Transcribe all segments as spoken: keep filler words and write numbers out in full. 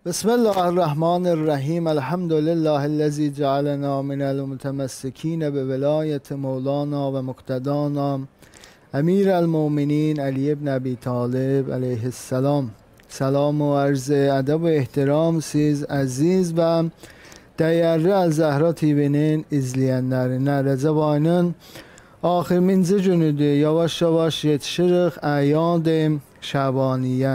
بسم الله الرحمن الرحیم الحمد لله الذي جعلنا من المتمسکین بولایت مولانا و مقتدانا امیر المؤمنین علی ابن ابی طالب علیه السلام. سلام و عرض ادب و احتram siz aziz və dəyərli Əl-Zəhra T V-nin izləyənlərinə. Rəcəb ayının axırıncı günüdür. Yavaş-yavaş yetişirik Əyyad-ı Şəbaniyyə.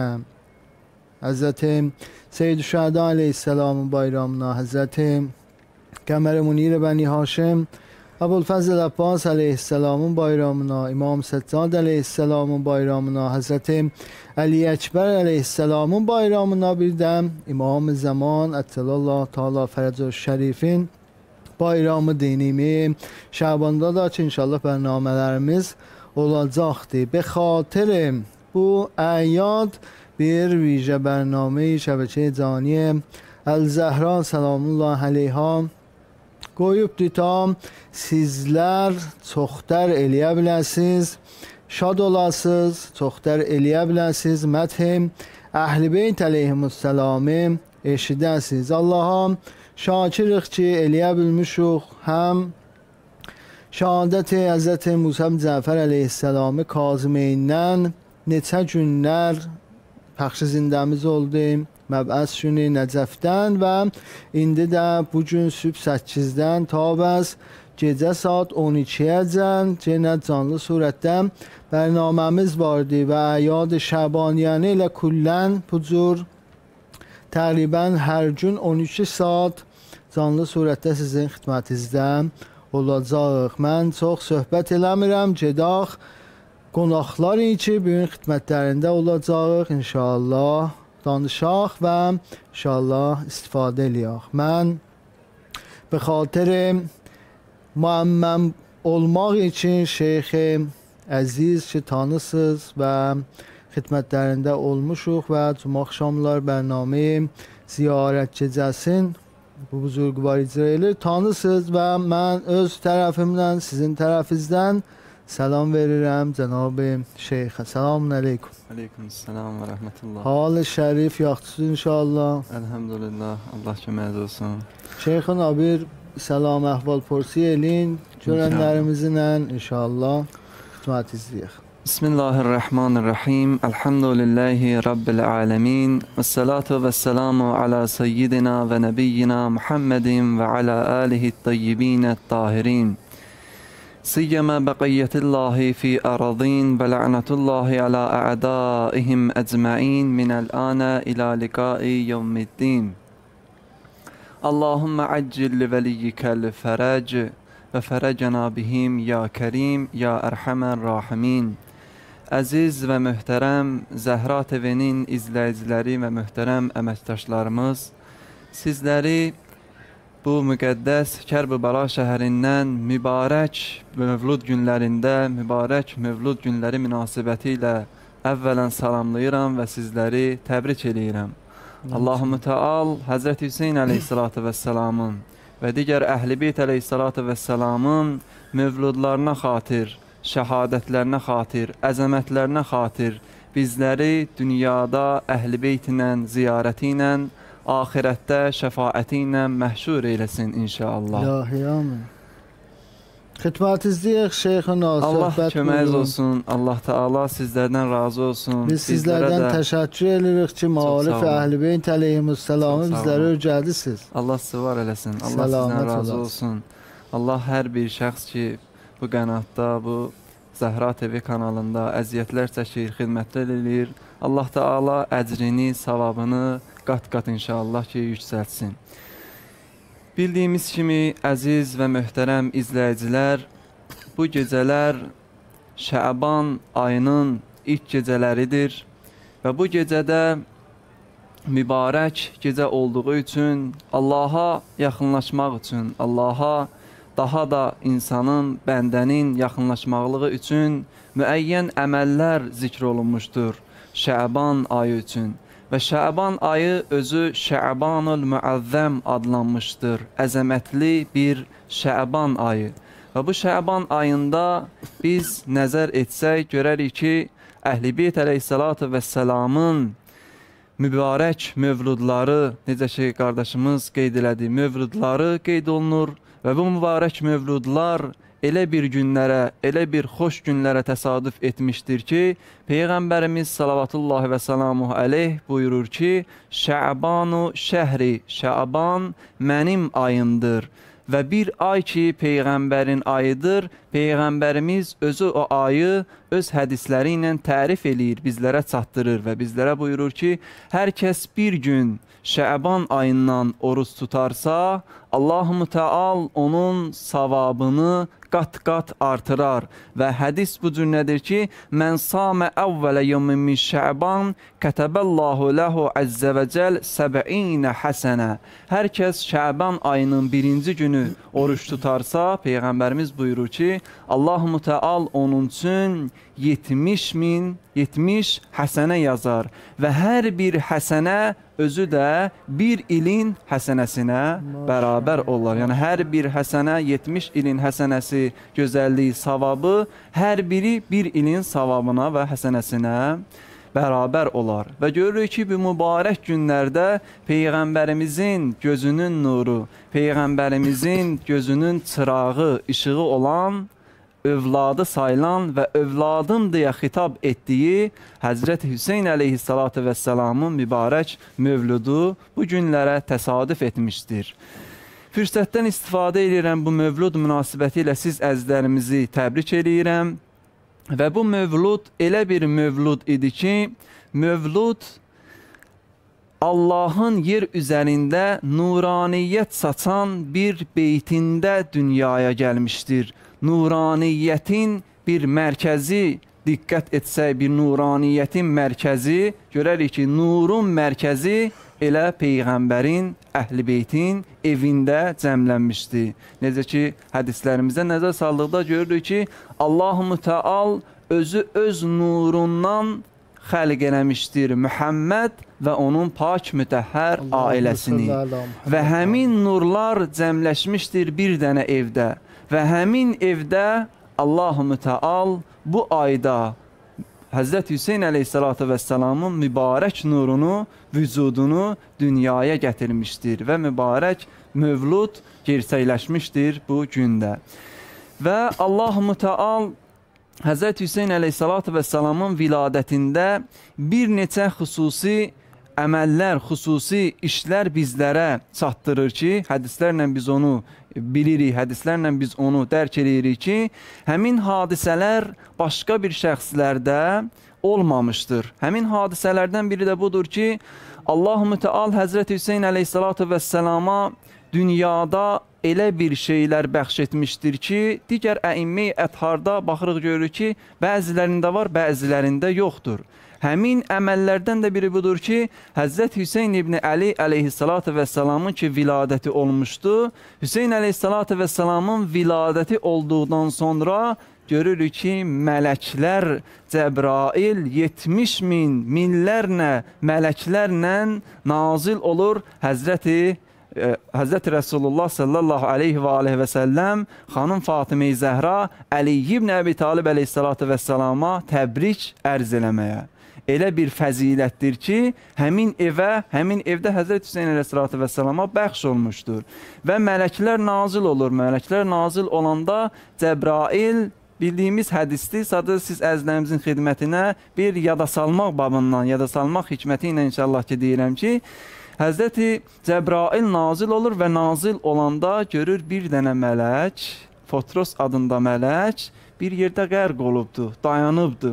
Həzrəti Seyyid-i Şəhədə aleyhisselamın bayramına, Həzrəti Qəmər-i Munir Bəni Haşim, Əbulfəzl Abbas aleyhisselamın bayramına, İmam Səccad aleyhisselamın bayramına, Həzrəti Əli Əkbər aleyhisselamın bayramına, bir də İmam-ı Zaman Ətəlallah Teala Fərəcə Şərifin bayramı dinimi Şəbanda da ki, inşallah bərnamələrimiz olacaqdır. Be xatir bu əyyad bir ویژه برنامه شبکه جهانی Əl-Zəhra Səlamullah Əleyha qoyubdur ta sizlər çoxdər eləyə biləsiniz, şad olasınız, çoxdər eləyə biləsiniz, məthim Əhl-i Beyt əleyhimussalamı eşidəsiniz. Allaha şakirik ki, eləyə bilmişik həm şəhadəti Həzrəti Musa Cəfər əleyhissalamı Kazimindən neçə günlər Pəxşi zindəmiz oldu, məbəs günü Nəcəfdən və indi də bugün sübh səkkizdən ta bəs gecə saat on ikiyəcən yenə canlı surətdə bərnaməmiz vardı və Əyyad-ı Şəbaniyyə ilə kullən bu cür təqribən hər gün on iki saat canlı surətdə sizin xidmətinizdə olacaq. Mən çox söhbət eləmirəm, gedək qonaqlar ki, bugün xidmətlərində olacaq, inşallah danışaq və inşallah istifadə eləyək. Mən به خاطر müəmməm olmaq üçün Şeyx Əziz ki, tanısınız və xidmətlərində olmuşuq və cuma axşamlar bərnaməyi ziyarət gecəsin bu buzurgvar icra edir. Tanısınız və mən öz tərəfimdən, sizin tərəfinizdən Selam verirəm Cənab-ı Şeyxə. Selamun aleyküm. Aleyküm selam və rəhmətullah. Hal-ı şərif yaxşıdır inşallah. Elhamdülillah. Allah köməyiniz olsun. Şeyxin bir salam əhval porsi elin. Görənlərimizlə inşallah xidmət izləyək. Bismillahirrahmanirrahim. Elhamdülillahi Rabbil alemin. Və salatu və selamu ala seyyidina və nebiyyina Muhammedin və ala alihi t-tayyibin t-tahirin. سيما بقية الله في أراضين بلعنة الله على أعدائهم أجمعين من الآن إلى لقاء يوم الدين اللهم عجل لوليك الفرج وفرجنا بهم يا كريم يا أرحم الراحمين. Əziz və möhtərəm Zəhra T V-nin izləyiciləri və möhtərəm əməkdaşlarımız, sizləri bu müqəddəs Kərbəla şəhərindən mübarək mövlud günlərində, mübarək mövlud günləri münasibəti ilə əvvələn salamlayıram və sizləri təbrik edirəm. Allah-u Müteal Həzrəti Hüseyin əleyhissalatü vəssalamın və digər Əhl-i Beyt əleyhissalatü vəssalamın mövludlarına xatir, şəhadətlərinə xatir, əzəmətlərinə xatir bizləri dünyada Əhl-i Beyt ilə, ziyarəti ilə, ahirətdə şəfaəti ilə məhşur eyləsin inşallah. İlahi, amin. Xidmət izləyək Şeyxin o Allah söhbət köməyiniz buyurun. olsun. Allah Teala sizlərdən razı olsun. Biz sizlərdən də təşəkkür edirik ki, Maarif sağ olun. Əhl-i Beyt əleyhimussalamı Çox sağ bizlərə olun. öyrədisiniz. Allah sizi var eləsin. Allah Səlamət sizdən razı olasın. olsun. Allah hər bir şəxs ki, bu qənatda, bu Zəhra T V kanalında əziyyətlər çəkir, xidmətlər eləyir. Allah Teala əcrini, savabını qat-qat inşallah ki, yüksəltsin. Bildiyimiz kimi, əziz və möhtərəm izləyicilər, bu gecələr Şəban ayının ilk gecələridir və bu gecədə mübarək gecə olduğu üçün, Allaha yaxınlaşmaq üçün, Allaha daha da insanın, bəndənin yaxınlaşmaqlığı üçün müəyyən əməllər zikr olunmuşdur Şəban ayı üçün. Və Şəban ayı özü Şəbanul Müəzzəm adlanmışdır. Əzəmətli bir Şəban ayı. Və bu Şəban ayında biz nəzər etsək, görərik ki, Əhl-i Beyt əleyhissalatu vəssalamın mübarək mövludları, necə ki qardaşımız qeyd elədi, mövludları qeyd olunur və bu mübarək mövludlar elə bir günlərə, elə bir xoş günlərə təsadüf etmişdir ki, Peyğəmbərimiz salavatullahi və salamuhu əleyh buyurur ki, Şəbanu şəhri, Şəban mənim ayımdır. Və bir ay ki, Peyğəmbərin ayıdır, Peyğəmbərimiz özü o ayı öz hədisləri ilə tərif eləyir, bizlərə çatdırır və bizlərə buyurur ki, hər kəs bir gün Şəban ayından oruç tutarsa, Allah-u Teala onun savabını qat-qat artırar və hədis bu cür ki, mən samə əvvələ yevmin min Şəban kətəbəllahu ləhu əzzə və cəl səbəinə həsənə. Hər kəs Şəban ayının birinci günü oruç tutarsa, Peyğəmbərimiz buyurur ki, Allah-u Teala onun üçün yetmiş min, yetmiş həsənə yazar və hər bir həsənə özü də bir ilin həsənəsinə bərabər olar. Yəni, hər bir həsənə, yetmiş ilin həsənəsi, gözəlliyi, savabı, hər biri bir ilin savabına və həsənəsinə bərabər olar. Və görürük ki, bu mübarək günlərdə Peyğəmbərimizin gözünün nuru, Peyğəmbərimizin gözünün çırağı, işığı olan, övladı sayılan və övladım deyə xitab etdiyi Həzrəti Hüseyn əleyhissalatu vəssalamın mübarək mövludu bu günlərə təsadüf etmişdir. Fürsətdən istifadə edirəm, bu mövlud münasibəti ilə siz əzizlərimizi təbrik edirəm və bu mövlud elə bir mövlud idi ki, mövlud Allahın yer üzərində nuraniyyət saçan bir beytində dünyaya gəlmişdir. Nuraniyyətin bir mərkəzi, diqqət etsək, bir nuraniyyətin mərkəzi, görərik ki, nurun mərkəzi elə Peyğəmbərin, Əhl-i Beytin evində cəmlənmişdi. Necə ki, hədislərimizə nəzər saldıqda görürük ki, Allah-u Teala özü öz nurundan xəlq eləmişdir Muhammed və onun pak mütəhhər ailəsini. Və həmin nurlar cəmləşmişdir bir dənə evdə. Və həmin evdə Allah-u Teala bu ayda Həzrət Hüseyn əleyhissalatu vəssalamın mübarək nurunu, vücudunu dünyaya gətirmişdir və mübarək mövlud gerçəkləşmişdir bu gündə. Və Allah-u Teala Həzrət Hüseyn əleyhissalatu vəssalamın viladətində bir neçə xüsusi əməllər, xüsusi işlər bizlərə çatdırır ki, hədislərlə biz onu bilirik, hədislərlə biz onu dərk edirik ki, həmin hadisələr başqa bir şəxslərdə olmamışdır. Həmin hadisələrdən biri də budur ki, Allah-u Teala Həzrət Hüseyn əleyhissalatu vəssalama dünyada elə bir şeylər bəxş etmişdir ki, digər əimmi ətharda baxırıq görürük ki, bəzilərində var, bəzilərində yoxdur. Həmin əməllərdən də biri budur ki, Həzrət Hüseyn ibn Əli əleyhissalatu vəssalamın ki, viladəti olmuşdu. Hüseyn əleyhissalatu vəssalamın viladəti olduqdan sonra görürük ki, mələklər, Cəbrail yetmiş min, minlərlə mələklərlə nazil olur Həzrəti Həzrəti Rəsulullah sallallahu aleyhi və aleyhi və səlləm xanım Fatimə-i Zəhra Əli ibn Əbi Talib əleyhissalatu vəssalama təbrik ərz eləməyə. Elə bir fəzilətdir ki, həmin evə, həmin evdə Həzrət Hüseyn əleyhissalatu vəssalama bəxş olmuşdur. Və mələklər nazil olur. Mələklər nazil olanda Cəbrail bildiyimiz hədisdir. Sadəcə siz əzizlərimizin xidmətinə bir yada salmaq babından, yada salmaq hikməti ilə inşallah ki, deyirəm ki, Həzrəti Cəbrail nazil olur və nazil olanda görür bir dənə mələk, Fotros adında mələk, bir yerdə qərq olubdur, dayanıbdır.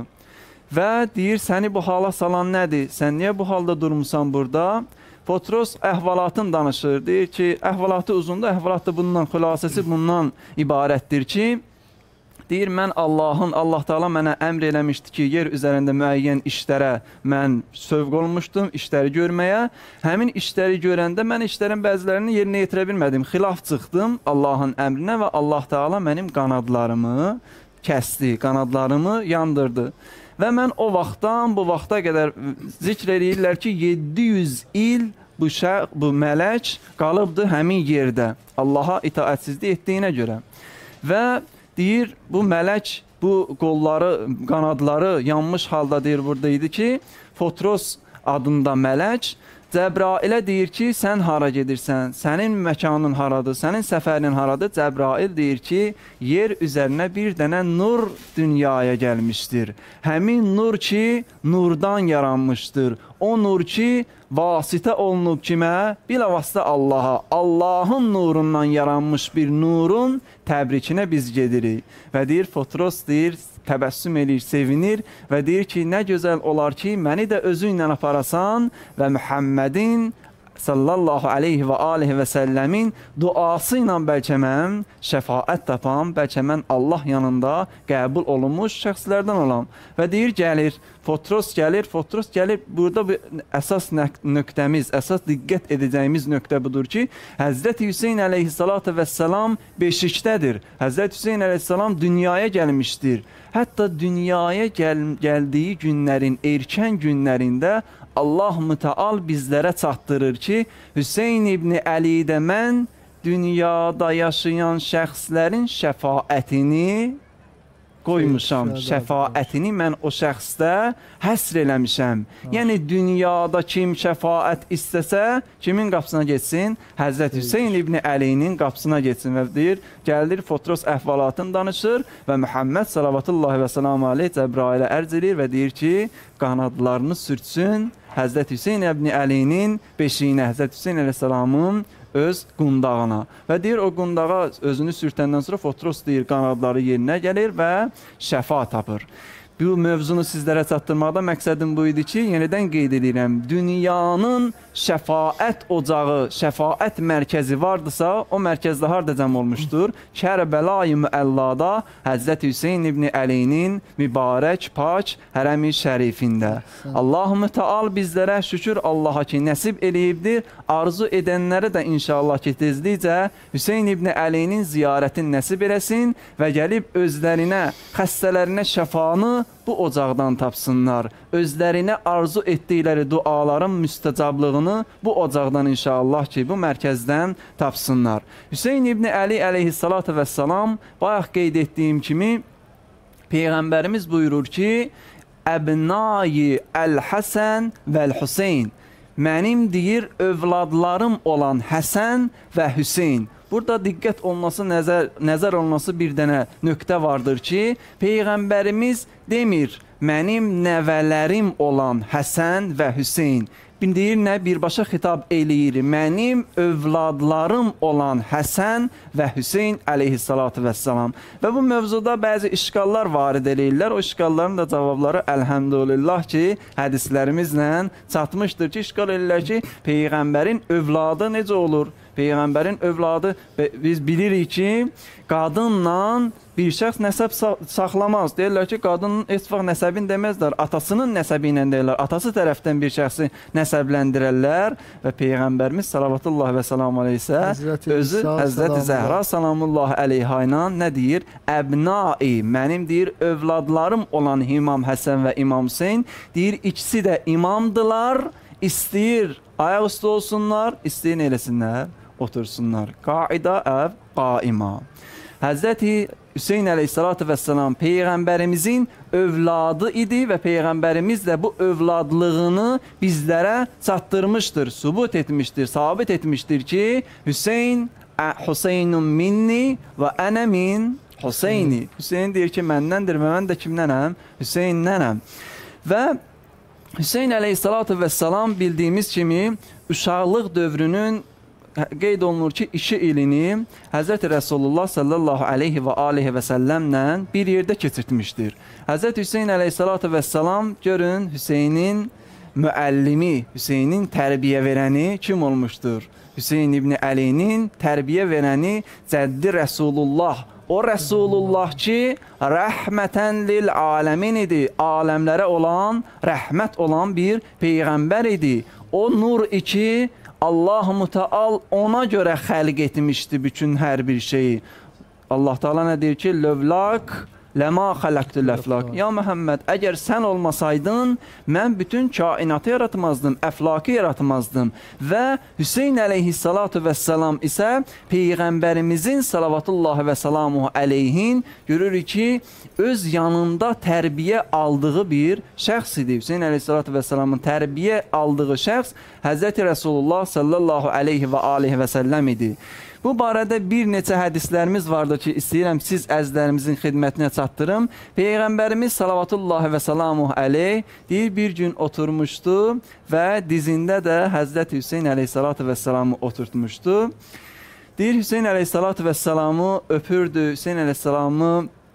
Və deyir, səni bu hala salan nədir? Sən niyə bu halda durmusan burada? Fotros əhvalatını danışır. Deyir ki, əhvalatı uzundur, əhvalatı bundan, xülasəsi bundan ibarətdir ki, deyir, mən Allahın, Allah Teala mənə əmr eləmişdi ki, yer üzərində müəyyən işlərə mən sövq olmuşdum, işləri görməyə. Həmin işləri görəndə mən işlərin bəzilərini yerinə yetirə bilmədim. Xilaf çıxdım Allahın əmrinə və Allah Teala mənim qanadlarımı kəsdi, qanadlarımı yandırdı. Və mən o vaxtdan bu vaxta qədər zikr edirlər ki, yeddi yüz il bu, şəx, bu mələk qalıbdı həmin yerdə Allaha itaətsizlik etdiyinə görə. Və deyir, bu mələk, bu qolları, qanadları yanmış halda deyir burada idi ki, Fotros adında mələk Cəbrailə deyir ki, sən hara gedirsən, sənin məkanın haradır, sənin səfərin haradır? Cəbrail deyir ki, yer üzərinə bir dənə nur dünyaya gəlmişdir. Həmin nur ki, nurdan yaranmışdır. O nur ki, vasitə olunub kimə? Bilavasitə Allaha. Allahın nurundan yaranmış bir nurun təbrikinə biz gedirik. Və deyir, Fotros deyir, təbəssüm eləyir, sevinir və deyir ki, nə gözəl olar ki, məni də özü ilə aparasan və Muhammedin sallallahu aleyhi və aleyhi və səlləmin duası ilə bəlkə mən şəfaət tapam, bəlkə mən Allah yanında qəbul olunmuş şəxslərdən olam. Və deyir, gəlir, Fotros gəlir, Fotros gəlir, burada bir əsas nöqtəmiz, əsas diqqət edəcəyimiz nöqtə budur ki, Həzrəti Hüseyin əleyhissalatü vəssalam beşikdədir. Həzrəti Hüseyin əleyhissalam dünyaya gəlmişdir. Hətta dünyaya gəl gəldiyi günlərin, erkən günlərində Allah mütəal bizlərə çatdırır ki, Hüseyin ibn Əlidə mən dünyada yaşayan şəxslərin şəfaətini qoymuşam. Şəfaətini mən o şəxsdə həsr eləmişəm. Yəni, dünyada kim şəfaət istəsə, kimin qapısına geçsin? Həzrət Hüseyin ibn Əlinin qapısına geçsin və deyir, gəlir, Fotros əhvalatını danışır və Muhammed salavatullahi və selamu aleyh Cəbrailə ərz edir və deyir ki, qanadlarını sürtsün Həzrət Hüseyin ibn Əlinin beşiyinə, Həzrət Hüseyin əleyhissalamın öz qundağına. Və deyir, o qundağa özünü sürtəndən sonra Fotros deyir, qanadları yerinə gəlir və şəfa tapır. Bu mövzunu sizlərə çatdırmaqda məqsədim bu idi ki, yenidən qeyd edirəm, dünyanın şəfaət ocağı, şəfaət mərkəzi vardısa, o mərkəzdə harada cəm olmuşdur? Kərbəla-i Müəllada Həzrət Hüseyin ibn Əlinin mübarək, pak hərəm-i şərifində. Allah-u Müteal bizlərə şükür Allaha ki, nəsib eləyibdir. Arzu edənlərə də inşallah ki, tezlikcə Hüseyin ibn Əlinin ziyarətini nəsib eləsin və gəlib özlərinə, xəstələrinə şəfanı bu ocaqdan tapsınlar. Özlərinə arzu etdikləri duaların müstəcablığını bu ocaqdan inşallah ki, bu mərkəzdən tapsınlar. Hüseyin ibn Əli əleyhissalatü vəssalam, bayaq qeyd etdiyim kimi, Peyğəmbərimiz buyurur ki, Əbnai Əl-Həsən vəl-Hüseyn, mənim deyir, övladlarım olan Həsən və Hüseyn. Burada diqqət olması, nəzər, nəzər olması bir dənə nöqtə vardır ki, Peyğəmbərimiz demir, mənim nəvələrim olan Həsən və Hüseyn. Deyir, nə birbaşa xitab eləyir, mənim övladlarım olan Həsən və Hüseyn əleyhissalatü vəssalam. Və bu mövzuda bəzi işqallar varid eləyirlər. O işqalların da cavabları əlhəmdülillah ki, hədislərimizlə çatmışdır ki, işqal eləyirlər ki, Peyğəmbərin övladı necə olur? Peyğəmbərin övladı, biz bilirik ki, qadınla bir şəxs nəsəb saxlamaz. Deyirlər ki, qadının heç vaxt nəsəbin deməzlər, atasının nəsəbi ilə deyirlər. Atası tərəfdən bir şəxsi nəsəbləndirərlər və Peyğəmbərimiz salavatullahi və selamu aleyhisə özü Həzrəti Zəhra salamullahi əleyhə ilə nə deyir? Əbnai, mənim deyir, övladlarım olan İmam Həsən və İmam Hüseyn, deyir, ikisi də imamdılar, istəyir ayaq üstə olsunlar, istəyir eləsinlər, otursunlar. Qaida əv qaima. Həzrəti Hüseyin əleyhissalatü vəssalam Peyğəmbərimizin övladı idi və Peyğəmbərimiz də bu övladlığını bizlərə çatdırmışdır, sübut etmişdir, sabit etmişdir ki, Hüseyin, Hüseynun minni və ənə min Hüseyni. Hüseyin deyir ki, məndəndir və mən də kimdənəm? Hüseynnənəm. Və Hüseyin əleyhissalatü vəssalam bildiyimiz kimi uşaqlıq dövrünün qeyd olunur ki, iki ilini Həzrəti Rəsulullah sallallahu aleyhi və aleyhi və səlləmlə bir yerdə keçirtmişdir. Həzrəti Hüseyin əleyhissalatü vəssalam görün Hüseynin müəllimi, Hüseynin tərbiyə verəni kim olmuşdur? Hüseyin ibn Əlinin tərbiyə verəni Cəddi Rəsulullah. O Rəsulullah ki, rəhmətən lil aləmin idi. Aləmlərə olan, rəhmət olan bir Peyğəmbər idi. O nur iki, Allah-u Müteal ona görə xəlq etmişdi bütün hər bir şeyi. Allah Teala nə deyir ki, lövlak Ləma xələqtül əflak. Ya Məhəmməd, əgər sən olmasaydın, mən bütün kainatı yaratmazdım, əflakı yaratmazdım. Və Hüseyn əleyhissalatu vəssalam isə Peyğəmbərimizin salavatullahi və salamuhu əleyhin görürük ki, öz yanında tərbiyə aldığı bir şəxs idi. Hüseyn əleyhissalatu vəssalamın tərbiyə aldığı şəxs Həzrəti Rəsulullah sallallahu aleyhi və aleyhi və səlləm idi. Bu barədə bir neçə hədislərimiz vardır ki, istəyirəm siz əzlərimizin xidmətinə çatdırım. Peyğəmbərimiz salavatullahi və salamuhu aleyh deyir, bir gün oturmuşdu və dizində də Həzrəti Hüseyn əleyhissalatu vəssalamı oturtmuşdu. Deyir, Hüseyn əleyhissalatu vəssalamı öpürdü, Hüseyn əleyhissalamı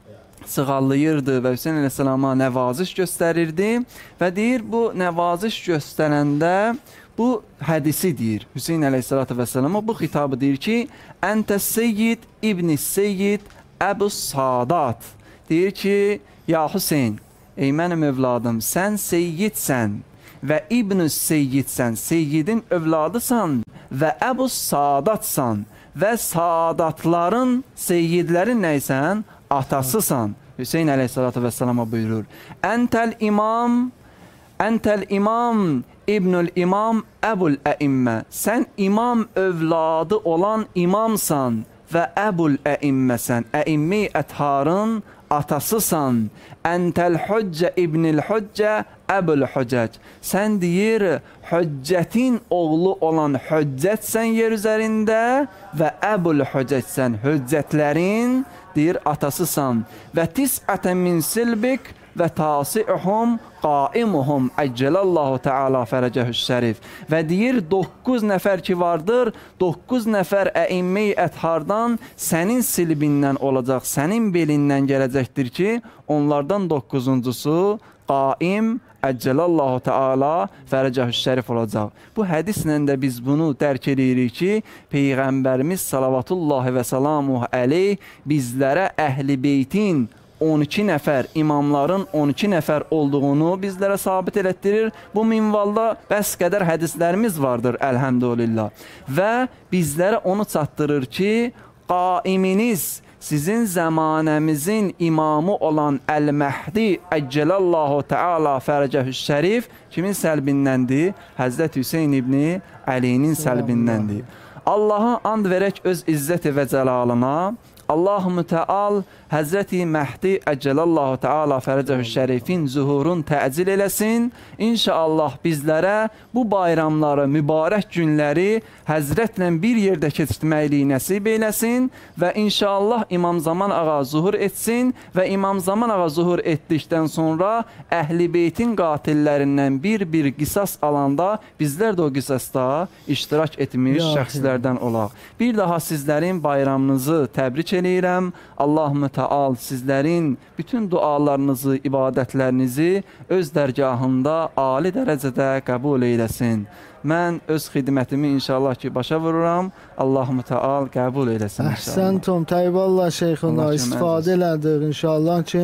sığallayırdı və Hüseyn əleyhissalama nəvaziş göstərirdi və deyir, bu nəvaziş göstərəndə bu hədisi deyir, Hüseyn əleyhissalatu vəssalama bu xitabı deyir ki, Əntə seyyid İbn-i Seyyid Əbu Sadat. Deyir ki, ya Hüseyn, ey mənim övladım, sən seyyidsən və İbn-i Seyyidsən, seyyidin övladısan və Əbu Sadatsan və sadatların, seyyidlərin nəysən? Atasısan. Hüseyn əleyhissalatu vəssalama buyurur. Əntəl imam, əntəl imam İbnül İmam Əbul Əimmə. Sən imam övladı olan imamsan və Əbul Əimməsən. Əimmi ətharın atasısan. Əntəl Hüccə İbnil Hüccə Əbul Hüccəc. Sən deyir, Hüccətin oğlu olan Hüccətsən yer üzərində və Əbul Hüccəcsən. Hüccətlərin deyir, atasısan. Və tis'ətə min silbik və tasi'uhum qaimuhum əccəlallahu Teala fərəcəhüş şərif. Və deyir, doqquz nəfər ki vardır, doqquz nəfər əimmi əthardan sənin silbindən olacaq, sənin belindən gələcəkdir ki, onlardan doqquzuncusu qaim əccəlallahu Teala fərəcəhüş şərif olacaq. Bu hədislə də biz bunu dərk edirik ki, Peyğəmbərimiz salavatullahi və salamuhu əleyh bizlərə əhl-i beytin on iki nəfər, imamların on iki nəfər olduğunu bizlərə sabit elətdirir. Bu minvalda bəs qədər hədislərimiz vardır, əlhəmdülillah. Və bizlərə onu çatdırır ki, qaiminiz, sizin zəmanəmizin imamı olan Əl-Məhdi Əccəlallahu Teala fərəcəhüş şərif kimin səlbindəndir? Həzrət Hüseyn ibn Əlinin səlbindəndir. Allaha and verək öz izzəti və cəlalına, Allah-u Müteal Həzrəti Məhdi Əccəlallahu Teala fərəcəhü şərifin zuhurun təcil eləsin. İnşallah bizlərə bu bayramları, mübarək günləri Həzrətlə bir yerdə keçirtməkliyi nəsib eləsin və inşallah İmam Zaman ağa zuhur etsin və İmam Zaman ağa zuhur etdikdən sonra Əhl-i Beytin qatillərindən bir-bir qisas alanda bizlər də o qisasda iştirak etmiş ya şəxslərdən olaq. Bir daha sizlərin bayramınızı təbrik eləyirəm. Allah-u Teal sizlərin bütün dualarınızı, ibadətlərinizi öz dərgahında ali dərəcədə qəbul eyləsin. Mən öz xidmətimi inşallah ki başa vururam. Allah-u Teal qəbul eyləsin inşallah. Əhsəntum, Təyyiballah şeyxuna istifadə elədik inşallah ki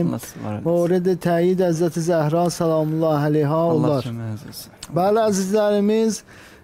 mورد təyid Həzrəti Zəhra salamullah əleyha olar. Bəli əzizlərimiz,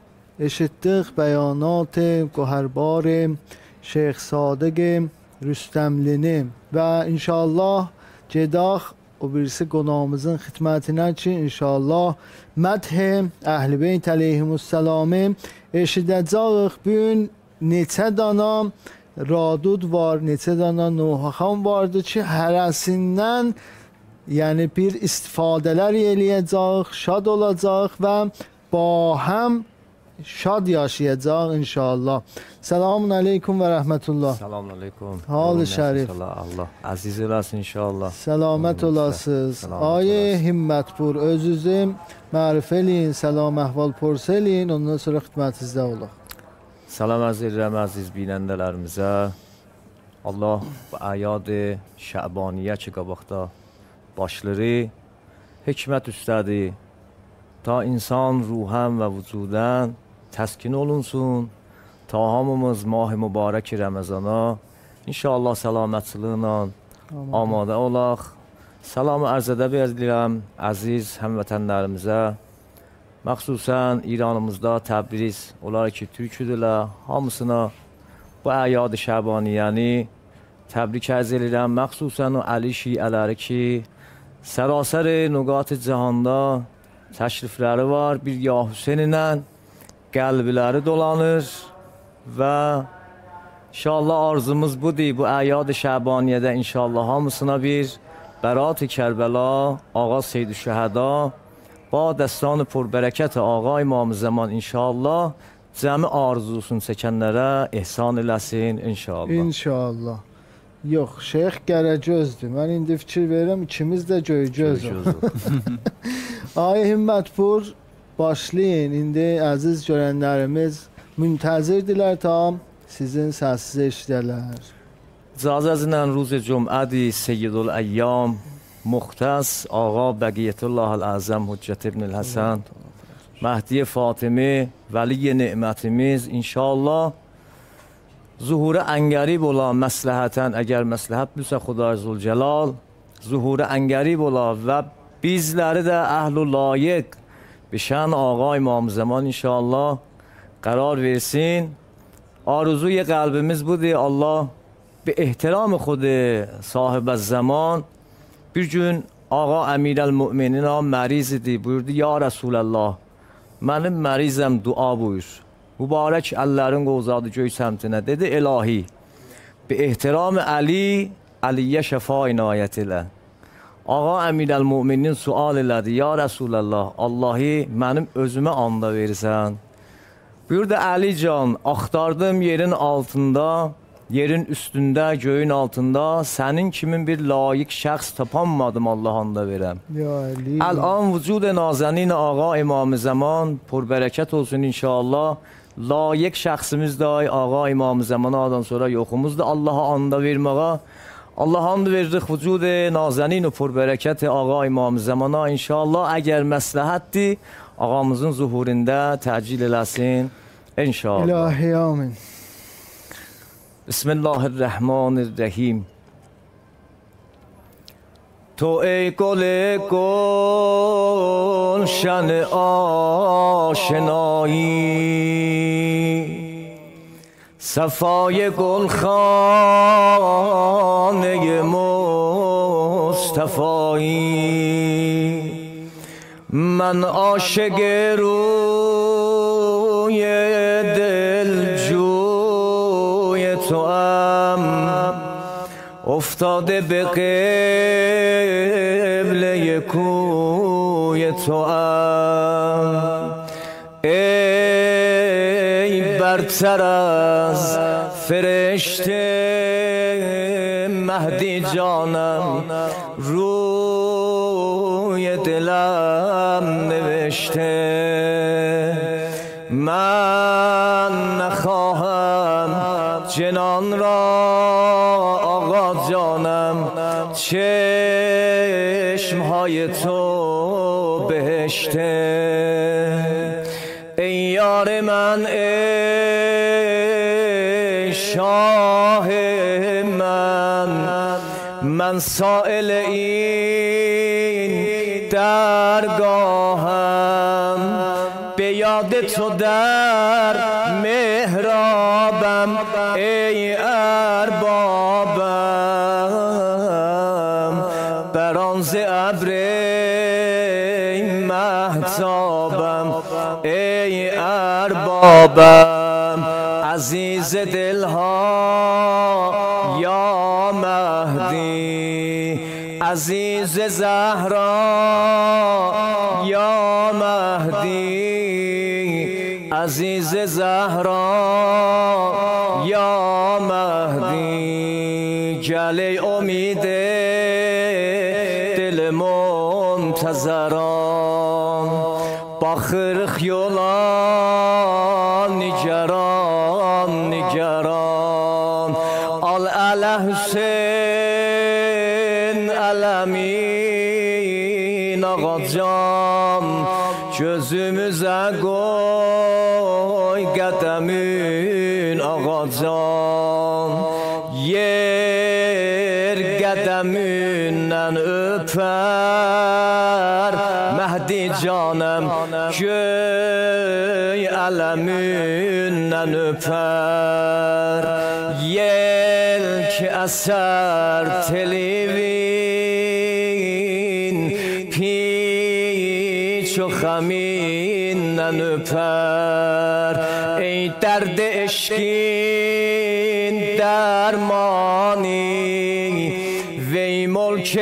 eşitdik bəyanat gohərbar Şeyx Sadiq Rüstəmlini və inşallah gedək o birisi qonağımızın xidmətinə ki, inşallah məth Əhl-i Beyt əleyhimussalamı eşidəcəyik. Bugün neçə dana radud var, neçə dana Nuhaxan vardı ki, hərəsindən yəni bir istifadələr eləyəcək, şad olacaq və ba həm şad yaşayacaq inşallah. Selamun aleyküm və rəhmətullah. Selamun aleyküm. Hal-ı şərif. Allah əziz olasın inşallah. Səlamət olasınız. Ayə himmətpur özünüzü mərif eləyin, səlam əhval pors eləyin, ondan sonra xidmətinizdə olaq. Salam əz edirəm əziz binəndələrimizə. Allah bu əyad şəbaniyə ki qabaqda başları hikmət üstədir. Ta insan ruhən və vücudən təskin olunsun. Ta hamımız mah-ı mübarək Ramazana inşallah səlamətçılıqla amadə olaq. Salamı ərz edə bilirəm əziz həmvətənlərimizə. Məxsusən İranımızda Təbriz, onlar ki türküdürlər, hamısına bu əyad-ı şəbaniyəni تبریک عرض edirəm məxsusən o Əli şiələri ki sərasər nüqat cahanda təşrifləri var, bir Ya Hüseyn ilə qəlbləri dolanır və inşallah arzumuz budur, bu Əyad-ı Şəbaniyədə inşallah hamısına bir Bərat-ı Kərbəla, Ağa Seyyid-i Şəhəda ba dəstan-ı purbərəkət Ağa İmam-ı Zaman inşallah cəmi arzusunu çəkənlərə ehsan eləsin inşallah. İnşallah. Yox, şeyx Qərəgözdür. Mən indi fikir verirəm, ikimiz də Göygözük. Ay Himmətpur, başlayın. İndi əziz görənlərimiz müntəzirdirlər tam sizin səsizi eşidərlər. İcazəzinlə روز جمعه سید الایام مختص آقا بقیت الله العظم حجت ابن الحسن مهدی فاطمه ولی نعمتimiz inşallah zuhuru engerib ola məsləhətən, əgər məsləhət bilsə Xuday Zülcəlal zuhuru engerib ola və bizləri də əhl-ü layiq bişən Ağa İmam-ı Zaman inşallah qərar versin. Arzuy qəlbimiz budur, Allah به احترام خود صاحب الزمان bir gün Ağa Əmirəl-Müminin məriz idi, buyurdu ya Rəsulallah mənim mərizəm dua buyur, mübarək əllərin qovzadı göy səmtinə, dedi ilahi bi ehtiram Əli Əliyə şəfa inayət elə. Ağa Əmirəl-Müminin sual elədi ya Rəsulallah Allahı mənim özümə anda verirsən. Buyurdu Əli can, axtardım yerin altında, yerin üstündə, göyün altında sənin kimin bir layiq şəxs tapanmadım Allah anda verəm. Əl-an vücud nazanin Ağa İmam-ı Zaman purbərəkət olsun inşallah. Layiq şəxsimiz də Ağa İmam-ı Zamandan sonra yoxumuzdur Allaha anda verməyə. Allah and veririk vücud nazanin purbərəkət Ağa İmam-ı Zamana inşallah. Əgər məsləhətdir ağamızın zuhurində təcil eləsin inşallah. İlahi amin. Bismillahirrahmanirrahim. تو ای گل گلشن آشنایی صفای گلخانه مصطفایی من عاشق روی دلجوی تو ام افتاده به قبله کوی تو ام ای برتر از فرشته مهدی جانم روی دلم نوشته من نخواهم جنان را آقا جانم چشمهای تو بهشته ای یار من ای شاه من من سائل این درگاهم به یاد تو در محرابم ای اربابم برانز ابر مهتابم ای اربابم عزیز دلها یا مهدی عزیز زهرا یا مهدی عزیز زهرا یا مهدی جلی امید دل منتظران باخر خیولان نگران نگران آل علی حسین علمین آقا جان gözümüze koy qədəmin ağa can yer qədəmindən öpər Məhdi canım göy ələmindən öpər yel ki eser telivin piç o haminden öper. Ey derdi eşkin dermani vey mulk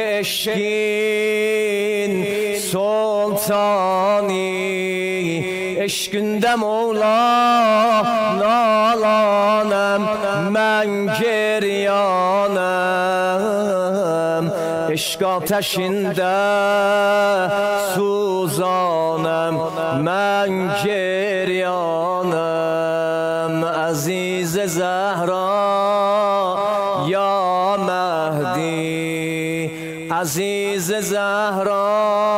eşkin sultani. Eşkünde Mevla nalanem men geryanem. Eşk ateşinde suzanem men geryanem. Aziz Zehra ya Mehdi, Aziz Zehra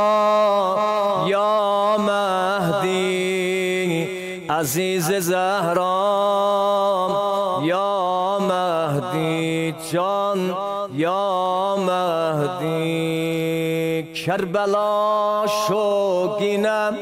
ya Mehdi, Aziz Zehra ya Mehdi, can ya Mehdi. Kerbela şoginem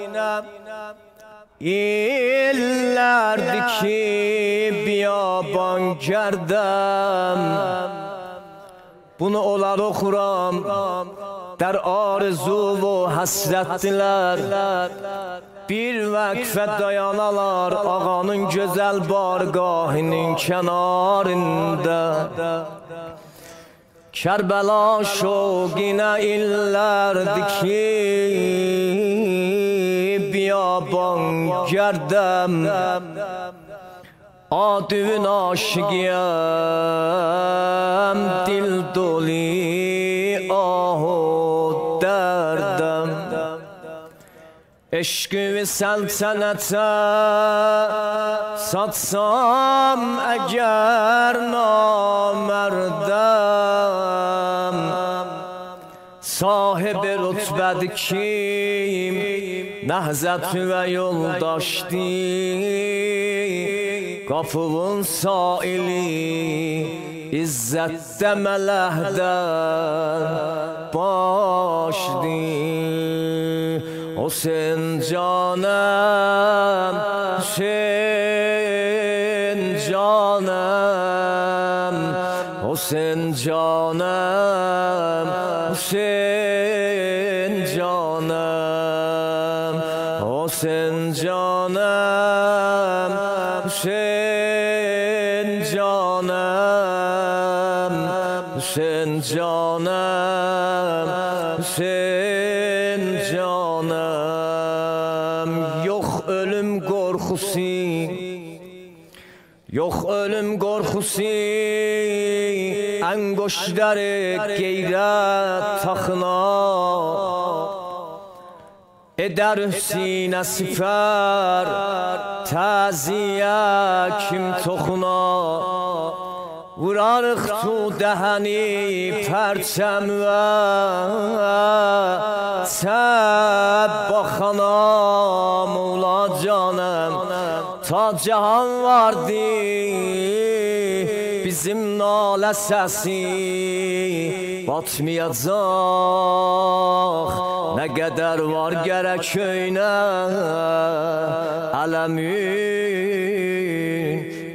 illerdi ki biyaban kerdem. Bunu olar okuram der arzu ve hasrettiler. Bir vakfe dayanalar ağanın güzel bargahının kenarında. Kerbela şogine illerdi ki biyaban kerdem. Adüvün aşıgıyam dil doli ahu derdem. Eşkü ve seltenete satsam eğer namerdem. Sahibi rütbedi kim nehzet ve yoldaştı. Kapının saili izzette melehden başdı. O sen canım, sen canım. O sen canım, sen canım. O sen canım, sen canım. Sen canım, sen canım. Yok ölüm korkusu, yok ölüm korkusu. En koşları gayret takına. Eder Hüseyin'e sifer taziye kim tokuna. Vurarıq tu dəhəni pərçəm və səb baxana Mevla canım. Ta cahan vardı bizim nalə səsi batmayacaq. Nə qədər var gərək öynə ələmin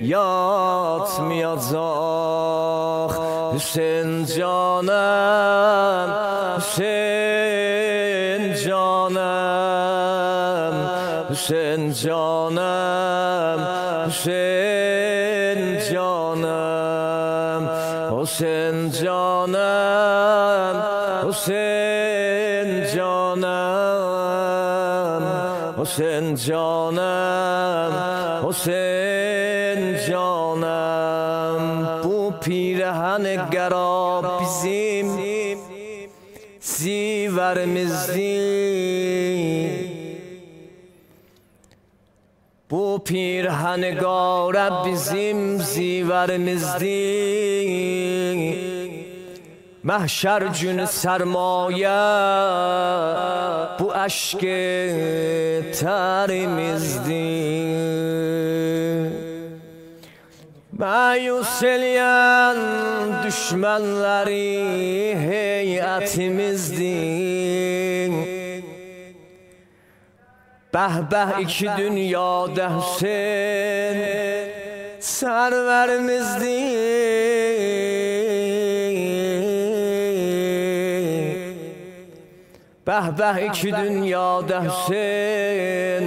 yatmayacaq. Hüseyin canım, Hüseyin canım. Hüseyin canım, Hüseyin canım. Hüseyin canım, Hüseyin canım. Hüseyin canım, Hüseyin canım. Bu pirehen gerab bizim ziverimizdir. Bu pirhen gare bizim ziverimizdir. Mahşer günü sermaye bu aşk-ı terimizdir. Məyus eləyən düşmənləri heyetimizdir. Bəh-bəh iki dünyada Hüseyin sərvərimizdir. Bəh bəh iki dünyada Hüseyin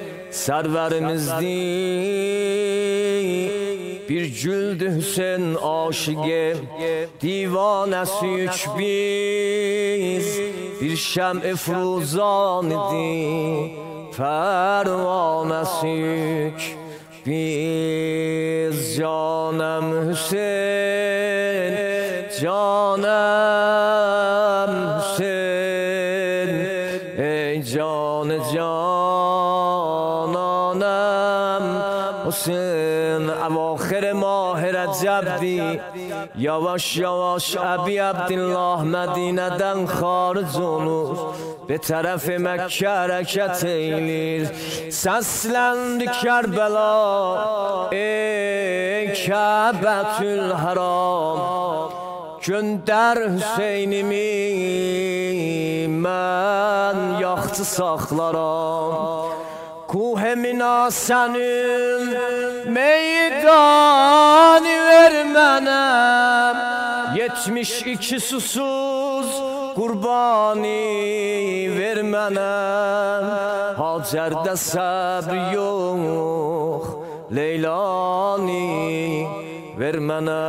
Sərvərimizdir. Bir güldü Hüseyin aşıqı divanəsi yük biz. Bir şəm-i fruzan idi pərvanəsi yük biz. Canım Hüseyin, canım Hüseyin, ey canı cananım Hüseyin. Əvaxir mah Rəcəbdi, yavaş yavaş Əbi Abdillah Mədinədən xaric olur, be tərəf-i Məkkə hərəkət eylir. Səsləndi Kərbəla, ey Kəbətül Həram, göndər Hüseynimi mən yaxçı saxlaram. Kuh-i Mina sənin meydanı ver mənəm, yetmiş iki susuz qurbani ver mənəm. Hacərdə səbr yox, Leylani ver mənə.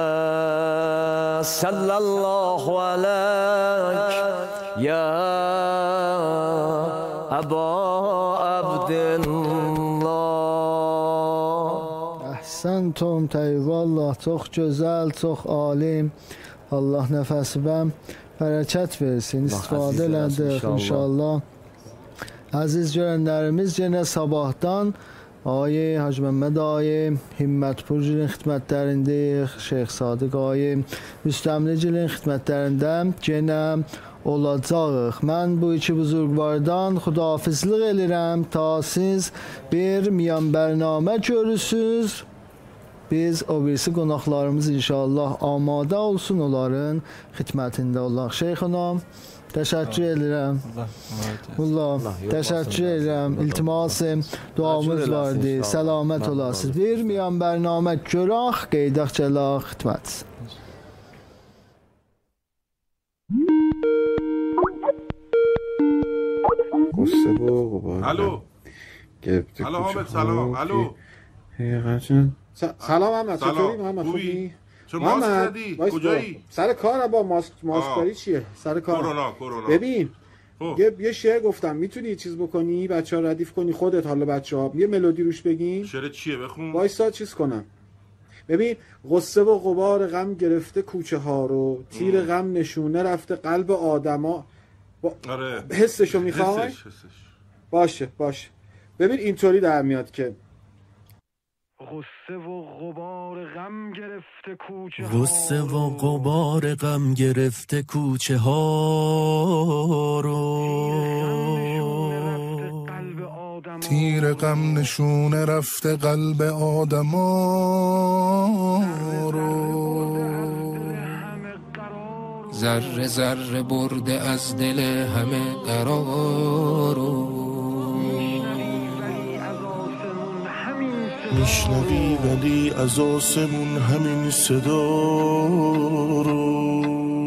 Sallallahu aleyk ya Əba Abdillah. Əhsəntum təyyibəllah, çox gözəl, çox alim. Allah nəfəsibəm bərəkət versin, istifadə elədik inşallah. Əziz görənlərimiz, yenə sabahdan Ayə Hacı Məmməd Ayə Himmətpurcilin xidmətlərindəyik. Şeyx Sadiq Ayə Müstəmlicilin xidmətlərində yenə olacağıq. Mən bu iki buzurgvardan xudahafizlik edirəm ta siz bir miyan bərnamə görürsünüz. Biz o birisi qonaqlarımız inşallah amadə olsun, onların xidmətində olaq. Şeyxanam, təşəkkür edirəm. Allah, təşəkkür edirəm. İltimasım, duamız vardı. Səlamət olasınız. Bir miyan bərnamə görək, qeydaq gəlaq xidmət. الو الو حامد سلام الو سلام محمد، چطوری محمد؟ خوبی؟ چون ماسک زدی؟ کجایی؟ سر کار با ماسک ماسکاری چیه؟ سر کار کرونا کرونا. ببین یه یه شعر گفتم، میتونی چیز بکنی بچه‌ها ردیف کنی خودت، حالا بچه‌ها یه ملودی روش بگین؟ شعر چیه بخون؟ وایسا چیز کنم. ببین غصه و غبار غم گرفته کوچه ها رو، تیر غم نشونه رفته قلب آدما. با... آره حسشو میخوای؟ حسش حسش. باشه باشه. ببین اینطوری در میاد که غصه و غبار غم گرفته کوچه ها، غصه و غبار غم گرفته کوچه ها رو، تیر غم نشونه رفته قلب آدما رو، ذره ذره برده از دل همه قرار رو. میشنوی ولی از آسمون همین صدا رو،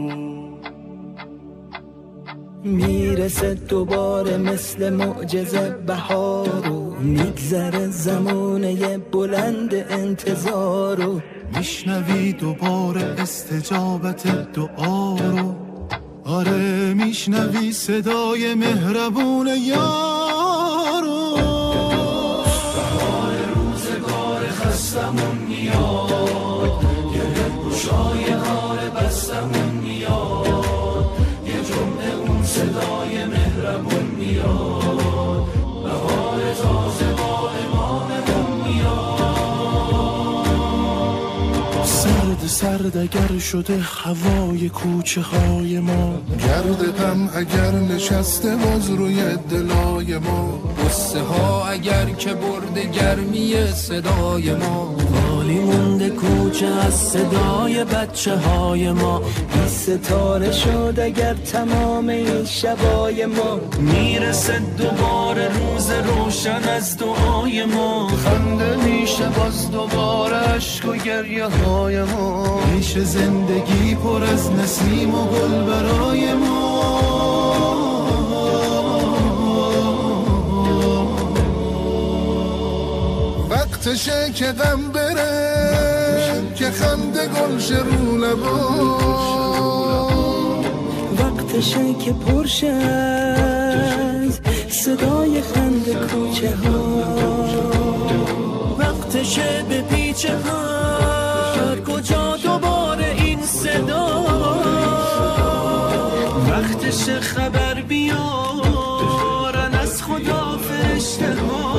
میرسه دوباره مثل معجزه بهار رو، میگذره زمانه بلند انتظار رو، میشنوی دوباره استجابت دعا رو، آره میشنوی صدای مهربون یار رو. بهار روزگار خستمون میاد، یه گوشای کار بستمون میاد، یه جمعه اون صدای مهربون میاد، بهار تازه با اماممون میاد. سرد سرد اگر شده هوای کوچه های ما، گرد غم اگر نشسته باز روی دلای ما، غصه ها اگر که برده گرمی صدای ما، خالی مونده کوچه از صدای بچه های ما، بی ستاره شد اگر تمام این شبای ما، میرسه دوباره روز روشن از دعای ما، خنده میشه باز دوباره عشق و گریه های ما، میشه زندگی پر از نسیم و گل برای ما. وقتشه که غم بره که خنده گلشه رو لبا وقتشه که پرشه از صدای خنده کوچه ها وقتشه به پیچ هر کجا دوباره این صدا وقتشه خبر بیارن از خدا فرشته ها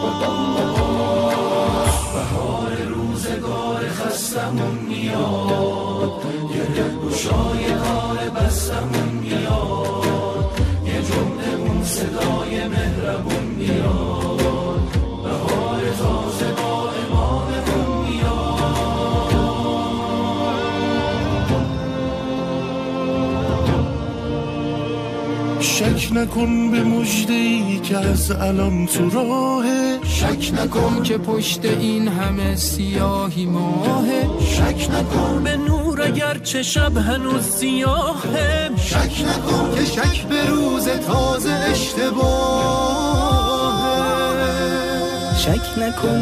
بهار روزگار خستمون میاد یه گوشای حال بستمون میاد یه جمله اون صدای مهربون میاد بهار تازه با اماممون میاد شک نکن به مژده‌ای که از الان تو راهه شک نکن که پشت این همه سیاهی ماهه شک نکن به نور اگر چه شب هنوز سیاهه شک نکن که شک به روز تازه اشتباهه شک نکن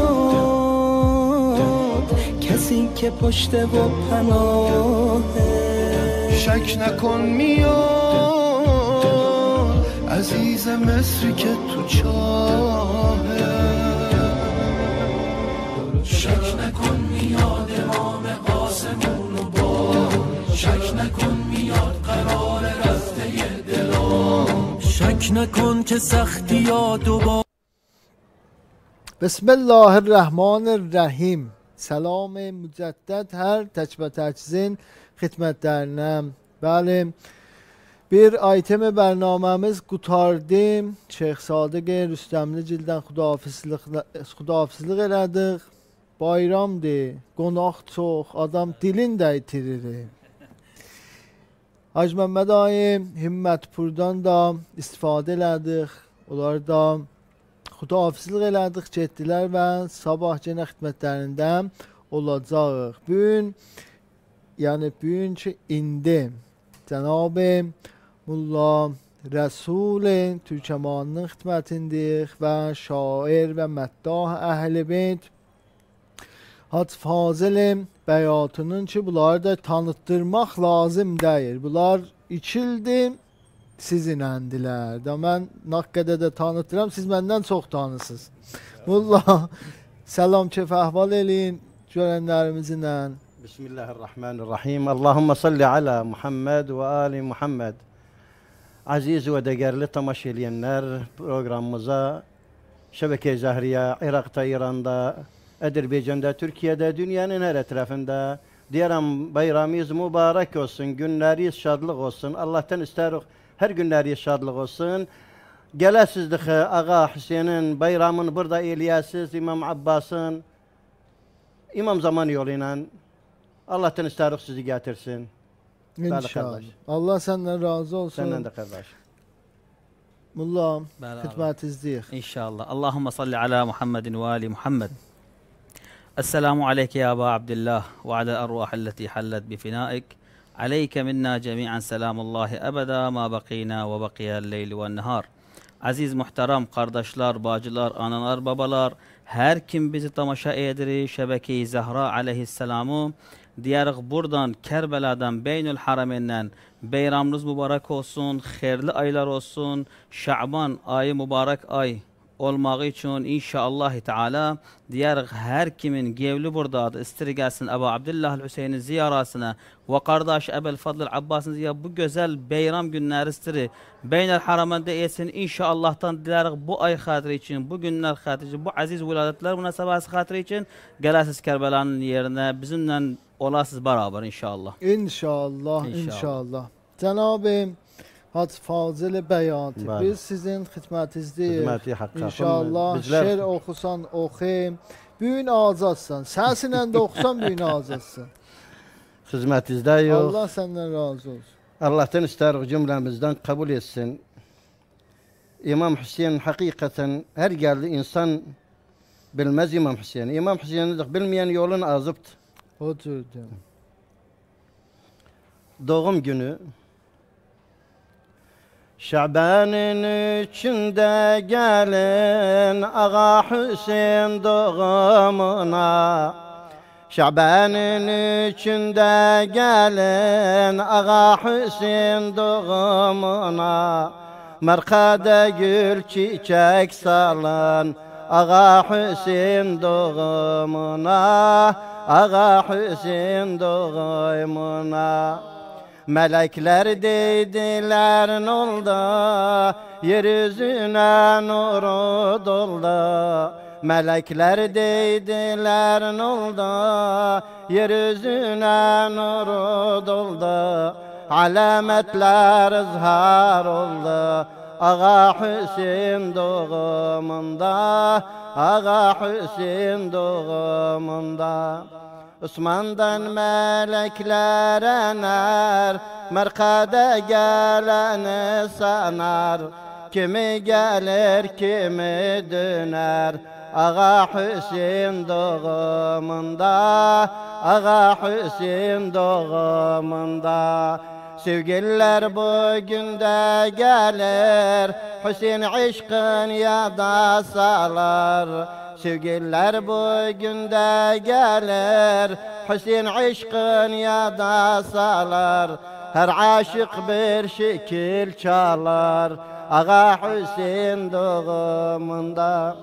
میاد کسی که پشت و پناهه شک نکن میاد عزیز مصری که تو چاهه شک نکن میاد امام قاسمون و با شک نکن میاد قرار رفته دلام شک نکن که سختی یا دوباره. بسم الله الرحمن الرحیم. سلام مجدد هر تچ تجزین xidmətlərinə. Bəli, bir aytemi bərnaməmiz qutardı. Şeyx Sadiq Rüstəmli Cildən xudahafizlik, xudahafizlik elədik. Bayramdır, qonaq çox, adam dilin də itirir. Hacı Məmməd ayı Himmətpurdan da istifadə elədik. Onlar da xudahafizlik elədik, getdilər və sabah yenə xidmətlərində olacaq. Bugün yəni bugün ki indi Cənab Mulla Rəsul Türkəmanının xidmətindəyik və şair və məddah Əhl-i Beyt Hacı Fazil bəyatının ki bunları da tanıtdırmaq lazım deyil. Bunlar iki ildir sizinləndilər. Da mən Naqqədə də tanıtdıram, siz məndən çox tanısınız. Mulla, salam keyf əhval eləyin görənlərimizlə. Bismillahirrahmanirrahim. Allahümme salli ala Muhammed ve ali Muhammed. Aziz ve değerli tamaşaçılar, programımıza Şebeke-i Zahriye, Irak'ta, İran'da, Azerbaycan'da, Türkiye'de, dünyanın her etrafında diyelim bayramımız mübarek olsun, günleriniz şadlık olsun. Allah'tan isteriz her günleriniz şadlık olsun. Gelesizdik Ağa Hüseyin'in bayramını burada İlyas'ız, İmam Abbas'ın, İmam Zaman yoluyla Allah'tan isteriz sizi getirsin. İnşallah. Allah senden razı olsun. Senden de kardeş. Mulla, xidmətinizdəyik. İnşallah. Allahümme salli ala Muhammedin ve ali Muhammed. Esselamu aleyke ya Aba Abdillah ve ala arvahilleti hallet bifinaik. Aleyke minna cemi'an selamullahi ebeda ma bakina ve bakiyel leyli ve nehar. Aziz muhterem kardeşler, bacılar, analar, babalar, her kim bizi tamaşa edirir, Şebeke-i Zahra aleyhisselamı diyerek buradan Kerbela'dan Beynül Haraminden bayramınız mübarek olsun, hayırlı aylar olsun, Şaban ayı mübarek ay olmağı için inşallah Teala diyerek her kimin gevli burada istiri gelsin Ebu Abdullah Hüseyin'in ziyarasına ve kardeş Ebel Fadıl Abbas'ın ziyarı bu güzel bayram günler istiri Beynel Haramende etsin inşallah'tan diyerek bu ay hatırı için, bu günler hatırı için, bu aziz vilayetler münasebası hatırı için gelesiz Kerbela'nın yerine bizimle olasız beraber inşallah. İnşallah, inşallah. inşallah. Cenab-ı Hacı Fazil Bəyatı, biz sizin xidmətinizdəyik. İnşallah, şer oxusan oxuyum. Bugün azadsan, səsinlə də oxusan bugün azadsan. Xidmətinizdəyik. Allah səndən razı olsun. Allah'tan isterik cümlemizden kabul etsin. İmam Hüseyin hakikaten her geldi insan bilmez İmam Hüseyin. İmam Hüseyin'i bilmeyen yolun azıptı. Oturdu. Doğum günü Şabanın içinde gelin Ağa Hüseyin doğumuna. Şabanın içinde gelin Ağa Hüseyin doğumuna. Merkade gül çiçek salın Ağa Hüseyin doğumuna. Ağa Hüseyin doğumuna. Melekler dediler nolda, yeryüzüne nuru doldu. Melekler dediler nolda, yeryüzüne nuru doldu. Alametler izhar oldu, Ağa Hüseyin doğumunda. Ağa Hüseyin doğumunda. Osman'dan melekler ener, merkade geleni sanar. Kimi gelir, kimi döner, Ağa Hüseyin doğumunda. Ağa Hüseyin doğumunda. Sevgililer bugün de gelir, Hüseyin aşkın yada salar. Sevgililer bugün de gelir, Hüseyin aşkın yada salar. Her aşık bir şekil çalar, Ağa Hüseyin doğumunda.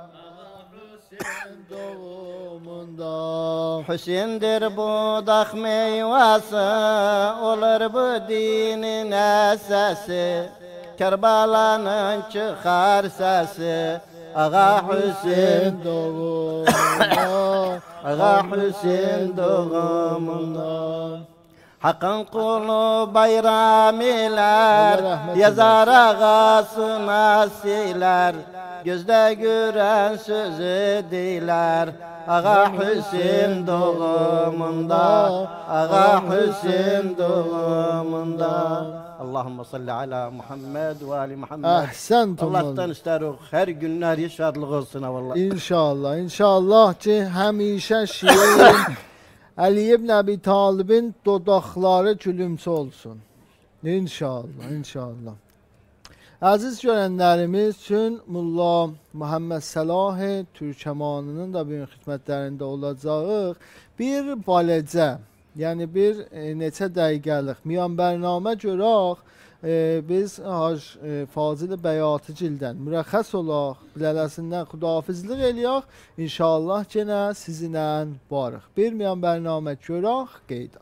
Hüseyin'dir budak meyvesi, olur bu dinin esası. Kerbala'nın çıkar sesi, Ağa Hüseyin doğumunda. Ağa Hüseyin doğumunda. Hakkın kulu bayramiler, yazar ağasına siler. Gözde gören sözü diler, Ağa Hüseyin doğumunda. Ağa Hüseyin doğumunda. Allahümme salli ala Muhammed ve ali Muhammed. Ahsentum. Allah'tan isterim her günler yaşarlık olsun vallahi. İnşallah, inşallah ki həmişə şiirin Ali ibn Əbi Talibin dodaqları gülümsü olsun. İnşallah, inşallah. Əziz görənlərimiz üçün Mulla Muhammed Səlah Türkəmanının da bir xidmətlərində olacağıq. Bir balecə, yəni bir e, neçə dəqiqəlik miyan bərnamə görək. E, biz Hacı e, Fazil Bəyatıgildən mürəxəs olaq, bilələsindən xudahafizlik eləyək. İnşallah yenə sizinlə barıq. Bir miyan bərnamə görək, qeydaq.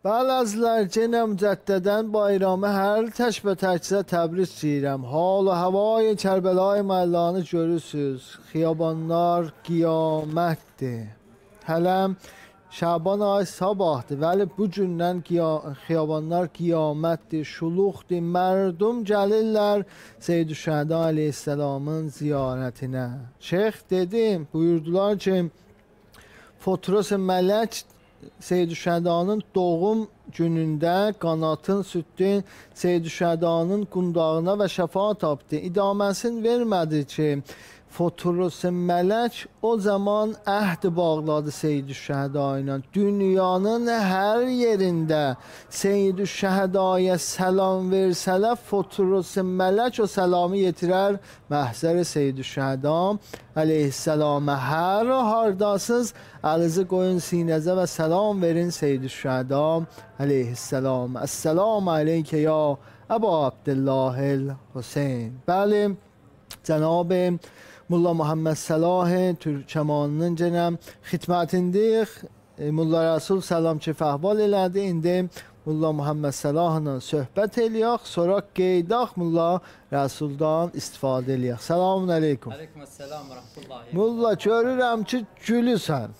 Bəli əzizlər, yenə mücəddədən bayramı hər təş və təkcə təbrik edirəm. Hal-ı havayı Kərbəlayı Məllanı görürsünüz. Xiyabanlar qiyamətdir. Hələm Şaban ayı sabahdır, vəli bu gündən xiyabanlar qiyamətdir, şuluqdir, mərdum gəlirlər Seyyid-i Şəhədə aleyhisselamın ziyarətinə. Şeyx dedim, buyurdular ki, Fotros Mələk Seyyid-i Şəhədanın doğum günündə qanatın, sütdün Seyyid-i Şəhədanın qundağına və şəfa tapdı. İdaməsini vermədi ki, Fotros Mələk o zaman əhd bağladı Seyyid-i Şəhəda ilə. Dünyanın hər yerində Seyyid-i Şəhədaya səlam versələr, Fotros Mələk o səlamı yetirər məhzər Seyyid-i Şəhəda əleyhissalamə. Hər hardasınız, əlizi qoyun sinəzə və salam verin Seyyid-i Şəhəda əleyhissalamə. Əssalamu aleykə ya Əbu Abdillahil Hüseyin. Bəli, Cənab Molla Muhammed Salah Türkəmanının cenəm xidmətindəyik. Molla Rəsul salam ki, fəhval elədi. İndi Molla Muhammed Salahla söhbət eləyək. Sonra qeydaq Molla Rəsuldan istifadə eləyək. Selamun aleykum. Aleyküm əssalam və rəhmətullahi. Molla, görürəm ki, gülüsən.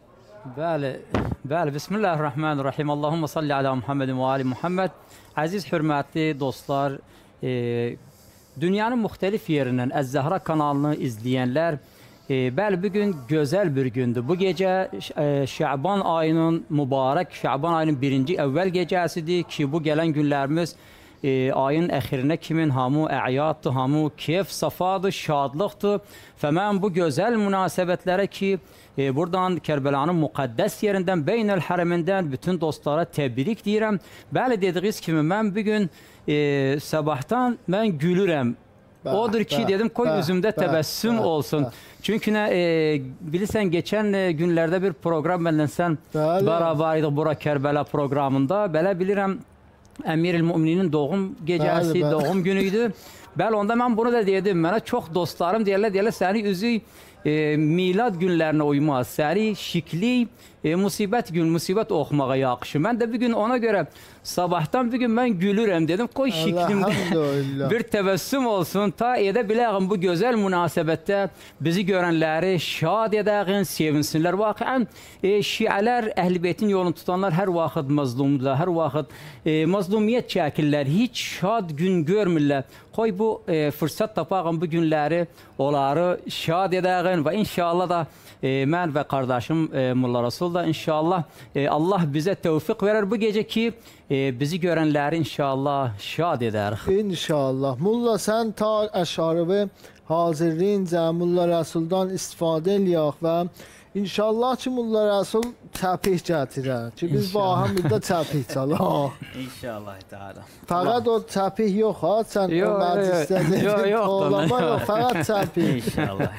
Bəli, bəli. Bismillahirrahmanirrahim. Allahumma salli ala Muhammedin və ali Muhammed. Əziz, hürmətli dostlar, e, dünyanın müxtəlif yerindən Əz-Zəhra kanalını izləyənlər, e, bəli, bugün gözəl bir gündür. Bu gecə e, Şaban ayının mübarək, Şaban ayının birinci əvvəl gecəsidir ki, bu gələn günlərimiz e, ayın əxirinə kimin hamı əyaddır, hamı keyf, safadır, şadlıqdır. Və mən bu gözəl münasibətlərə ki, e, buradan Kərbəlanın müqəddəs yerindən, Beynəl Hərəmindən bütün dostlara təbrik deyirəm. Bəli, dediyiniz kimi, mən bugün e, sabahdan mən gülürəm. Bəh, Odur ki, bəh, dedim, koy bəh, üzümdə bəh, təbəssüm bəh, olsun. Bəh. Çünki nə, e, bilirsən, geçən e, günlərdə bir proqram məndən sən bərabər idik bura Kərbəla proqramında. Belə bilirəm, Əmir-i-Müminin doğum gecəsi, bəli, bəli. doğum günü idi. Bəli, onda mən bunu da dedim. Mənə çox dostlarım deyərlər, deyərlər, səni üzü e, milad günlərinə uymaz. Səni şikli, e, musibət gün, musibət oxumağa yaxşı. Mən də bugün ona görə sabahdan bugün mən gülürəm dedim. Qoy şiklimdə bir təbəssüm olsun. Ta edə biləyəm bu gözəl münasibətdə bizi görənləri şad edəğin, sevinsinlər. Vaqiən e, şiələr, Əhl-i Beytin yolunu tutanlar hər vaxt mazlumdurlar, hər vaxt e, mazlumiyyət çəkirlər, heç şad gün görmürlər. Qoy bu e, fürsət tapağım bu günləri onları şad edəğin və inşallah da e, mən və qardaşım e, Molla Rasul da inşallah e, Allah bizə tevfik verər bu gecə ki e, bizi görənləri inşallah şad edərik. İnşallah. Molla, sən ta əşarı hazırlayınca Molla Rasuldan istifadə eləyək və İnşallah ki, Molla Rəsul təpih gətirər ki, biz bu aham bir də təpih çalaq. İnşallah Teala. Fəqət o təpih yox, ha? Sən o məclisdə oğlama yox, fəqət təpih. İnşallah.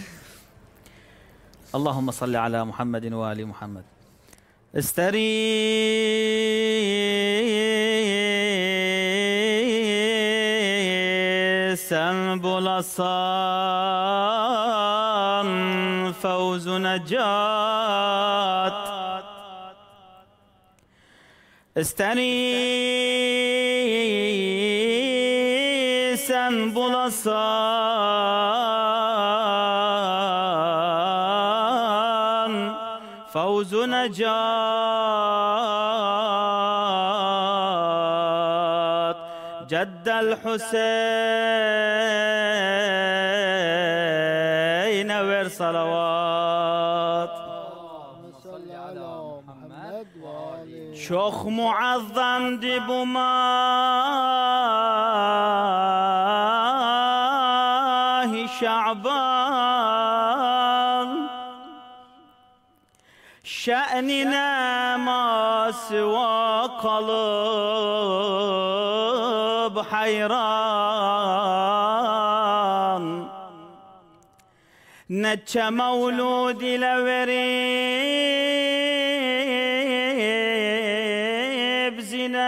Allahumma salli ala Muhammedin və ali Muhammed. İstəri sen bulasan فوز نجات استني sen bulasan فوز نجات جد الحسين ver salavat. Çok muazzamdı bu mahi Şaban, şe'nine ma siva kalıp hayran. Neçe mevlud ile verip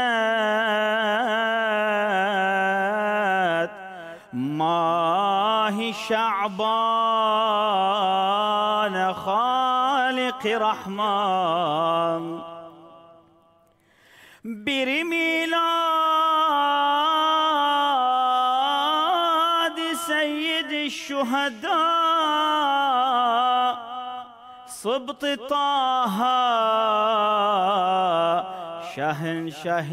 zinet mahi Şaban Halik Rahman. bir milad seyyid şuhada صبط طه شهنشه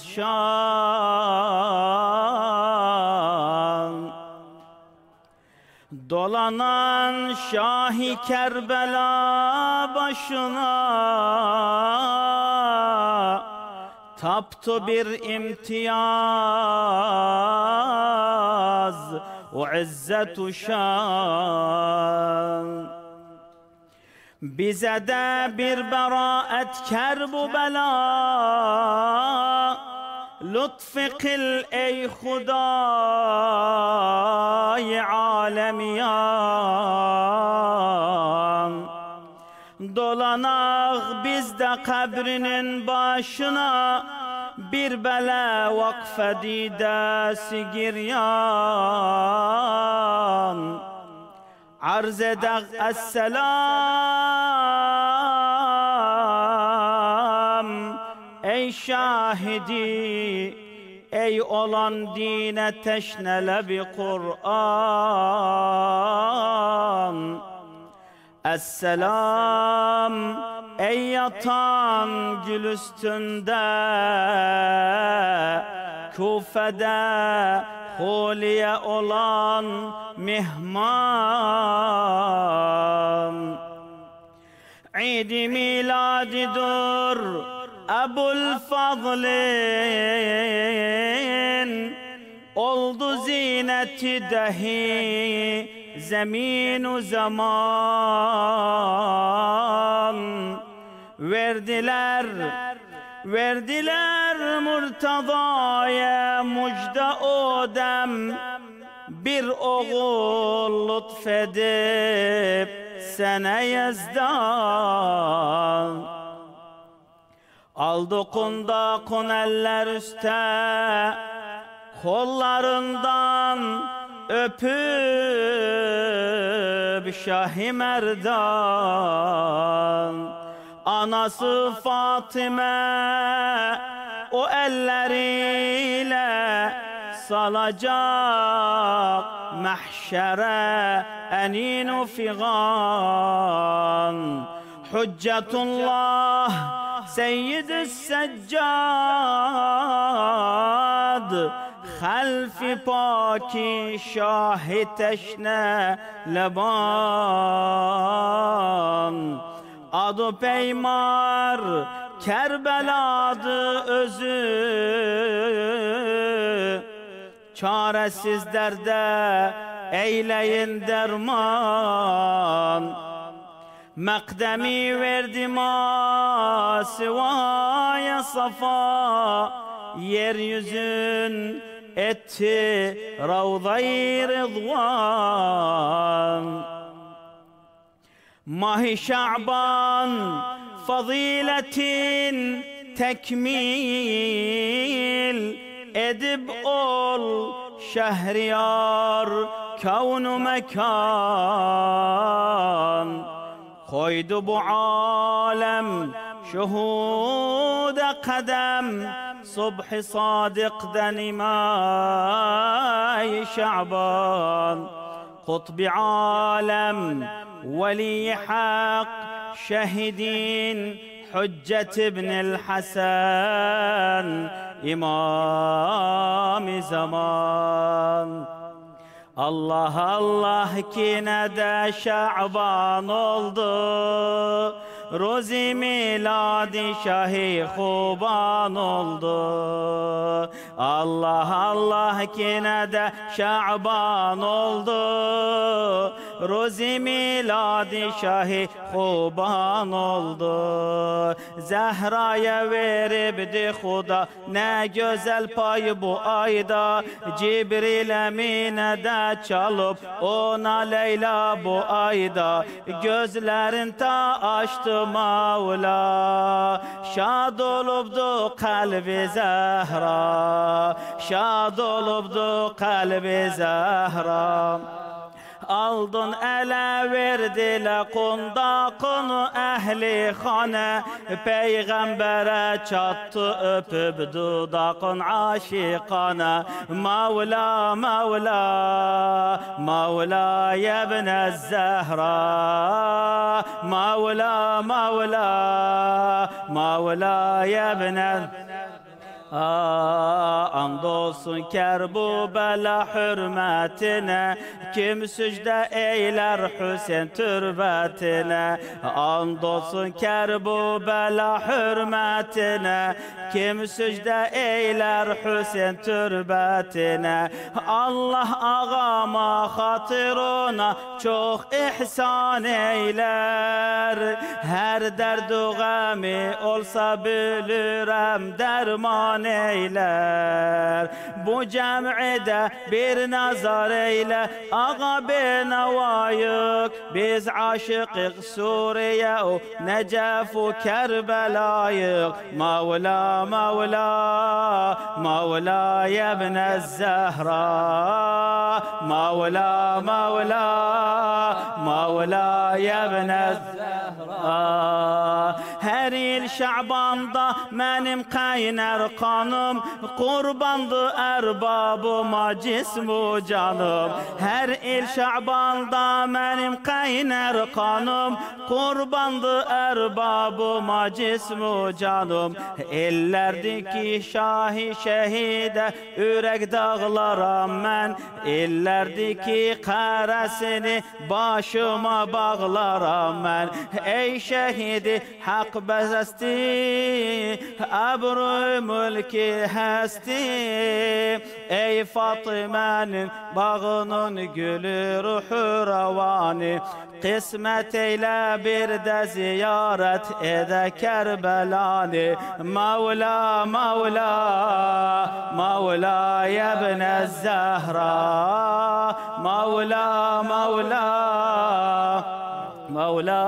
عطشان dolanan Şahi Kerbela başına taptu bir imtiyaz ve izzetu şan. Bize de bir beraat ker bu bela, lütfü kıl ey Hudâ-i alemiyan. Dolanaq biz de kabrinin başına, bir bela vakfedidesi giryan. Arz edək esselam ey şahidi, ey olan dine teşnele bir Kur'an. Esselam ey yatan gül üstünde, Kufede Huliye olan mihman. İd-i miladidir Ebul Fadl'in, oldu zineti dehi zeminu zaman. Verdiler Verdiler Murtada'ya müjde o dem, bir oğul lütfedip sene Yezdan. Aldı kunda kun eller üste, kollarından öpüp Şah-ı Merdan. Anası Fatime o elleriyle salacak mahşere enin figan. Hüccetullah Seyyid-i Seccad, half-i paki Şah-ı teşne leban. Adı peymar Kerbela'dı özü, çaresiz derde eyleyin derman. Mekdemi verdi ma sivaya safa, yeryüzün etti Ravza-i Rıdvan. Mah-ı Şaban faziletin tekmil edip ol şehriyar kavnu mekan. Koydu bu alem şuhude kadem, subh-i sadık'den imâ-i Şaban. Kutb-i alem ولي حق شهدين حجة ابن الحسن إمام زمان. Allah Allah kine de Şaban oldu, rozi miladi Şah-ı Kuban oldu. Allah Allah kine de Şaban oldu, rozi miladi Şah-ı Kuban oldu. Zehra'ya veribdi Huda ne güzel pay bu ayda, Cibril Emine de çalıp ona Leyla bu ayda. Gözlerin ta açtı Mevla, şad olubdu kalbi Zehra, şad olubdu kalbi Zehra. aldın ele verdile kundakını ehli hane. Peygambere çattı öpüp dudakın aşikane. Mevla Mevla Mevla yebne Zehra. Mevla Mevla Mevla yebne andolsun Kerbela hürmetine. Kim secde eyler Hüseyin türbetine. Andolsun Kerbela hürmetine. Kim secde eyler Hüseyin türbetine. Allah ağama hatırına çok ihsan eyler. Her derdu gami olsa bilirem derman eyler. Bu cem'ide bir nazar eyle ağa benevayık. Biz aşıkık Suriye o Necef u Kerbelayık. Mevla Mevla Mevla yebne Zehra. Mevla Mevla Mevla yebne Zehra. Her il Şaban'da benim kaynar kanım. Kurbandı erbabıma cismu canım. Her il Şaban'da benim kaynar kanım. Kurbandı erbabıma cismu canım. Ellerdeki şahi şehide ürek dağlaram ben. Ellerdeki karesini başıma bağlaram ben. Ey şehidi hak bezesti abru mülki hesti. Ey Fatıme'nin bağının gülü ruhu ravani. Kısmet eyle bir de ziyaret ede Kerbelani. Mevla Mevla Mevla yebne Zehra. Mevla Mevla Mevla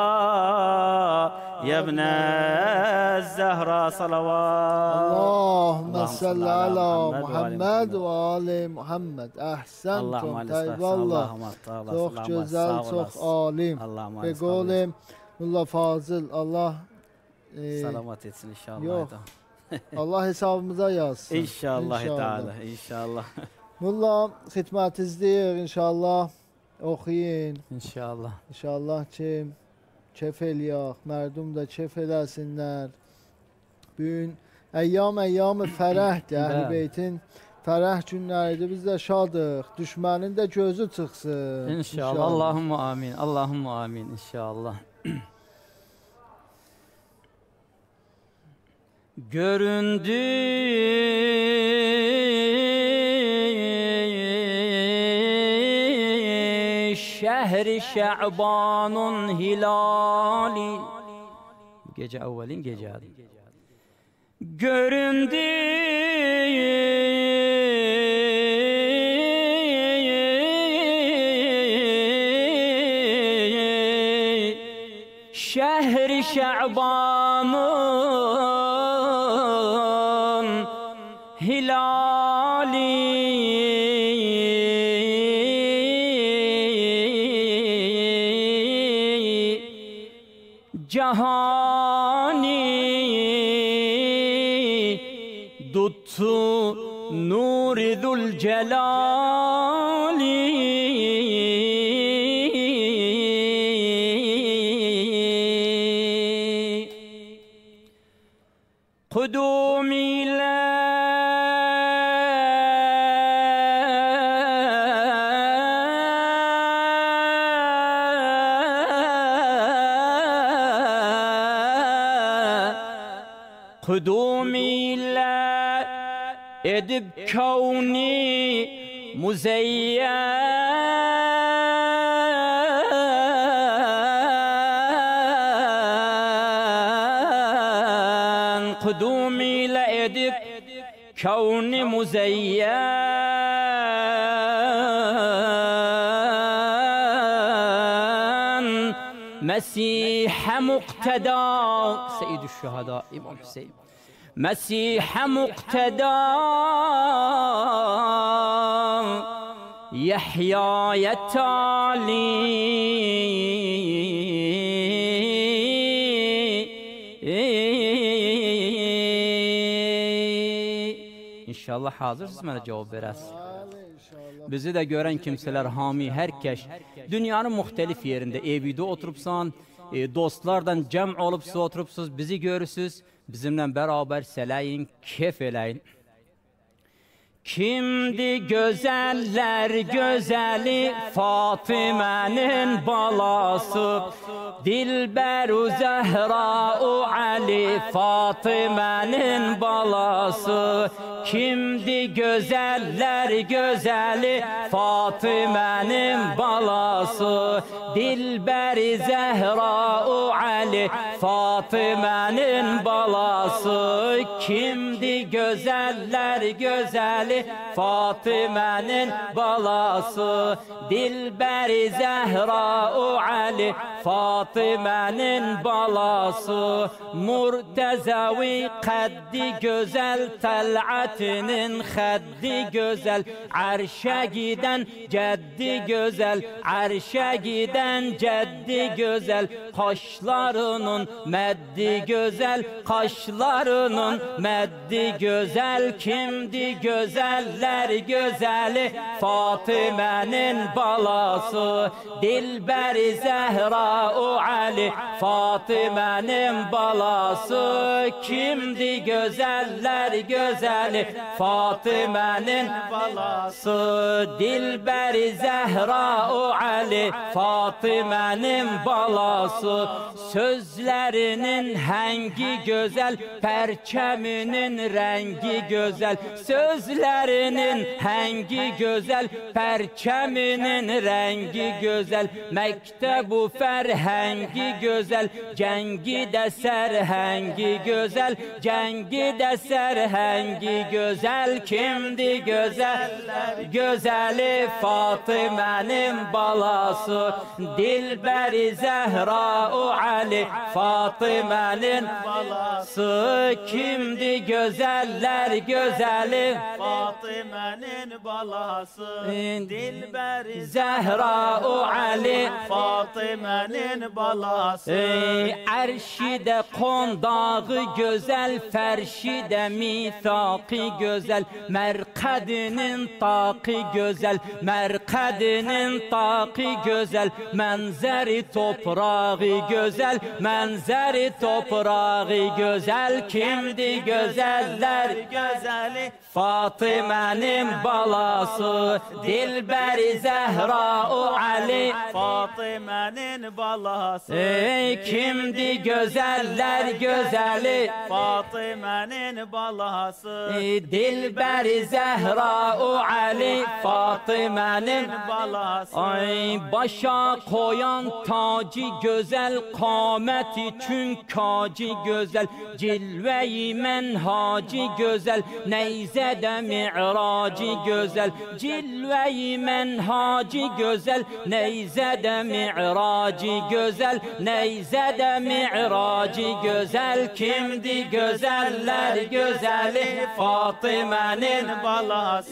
yebne Zehra. Salavat. Allahümme salli ala Muhammed ve ali Muhammed. Ahsentum. Eyvallah. Çok güzel, çok alim. Ve golüm Mulla Fazıl. Allah e, selamat etsin inşallah. Yok. Allah hesabımıza yazsın. İnşallah. İnşallah. İnşallah. Mulla hizmetinizdir inşallah. Okuyun. İnşallah. İnşallah ki kef eləyək, mərdum da kef eləsinlər. Bugün əyyam əyyam fərəhdir, Əhl-i Beytin fərəh günləridir. Biz də şadıq, düşmənin də gözü çıxsın. İnşallah. İnşallah. Allahumma amin, Allahumma amin inşallah. Göründü şehri Şaban'ın hilali. Gece evvelin gece adı. Göründü şehri Şaban'ın hilali. Cahani tuttu nur-i Zülcelali. Kudum ile Kudum ile edip kavni muzeyyen. Kudum ile edip kavni muzeyyen. Mesih-i mukteda Seyyid-i Şühada İmam Hüseyin. Mesih-i mukteda Yahya'ya tali İnşallah hazırsınız mənə cavab verəsiniz. Bizi de gören kimseler hami, herkes dünyanın muhtelif yerinde evde oturupsan, e, dostlardan cem olup oturupsuz, bizi görürsünüz, bizimle beraber selayin, keyf eleyin. Kimdi gözeller gözeli Fatime'nin balası, Dilberu Zehra'u Ali Fatime'nin balası. Kimdi gözeller gözeli Fatime'nin balası, Dilberi Zehra'u Ali Fatime'nin balası. Kimdi gözeller gözeli Fatime'nin balası, Dilberi Zehra'u Ali Fatime'nin balası. Murtezavi kaddi güzel, tal'atinin haddi güzel, arşa giden ceddi güzel, arşa giden ceddi güzel. Kaşlarının meddi güzel, kaşlarının meddi güzel. Kimdi gözeller gözeli Fatime'nin balası, Dilberi Zehra'u Ali Fatime'nin balası. Kimdi gözeller gözeli Fatime'nin balası, Dilberi Zehra'u Ali Fatime'nin balası. Sözlerinin hengi güzel, perçeminin rengi güzel. Sözlerinin hengi güzel, perçeminin rengi güzel. Mektebu ferhengi güzel, cengi de serhengi güzel, cengi de serhengi güzel. Kimdi gözeller gözeli Fatime'nin balası, Dilberi Zehra'u Ali Fatime'nin balası. Kimdi gözeller gözeli Fatime'nin balası, Dilberi Zehra'u Ali Fatime'nin balası. Erşide kondağı güzel, ferşide mithaki güzel, merkadinin taki güzel, merkadinin taki güzel. Menzeri toprağı güzel, menzeri toprağı güzel. Kimdi gözeller gözeli Fatime'nin balası, Dilberi Zehra'u Ali Fatime'nin balası. Ey kimdi gözeller gözeli Fatime'nin balası, Dilberi Zehra'u Ali Fatime'nin balası. Ay başa koyan tacı güzel, kâmet için kacı güzel, cilve-i menhacı güzel, neyzede mi'racı güzel, cilve-i menhacı güzel, neyzede mi'racı güzel, neyzede mi'racı güzel. Kimdi gözeller gözeli Fatime'nin balası,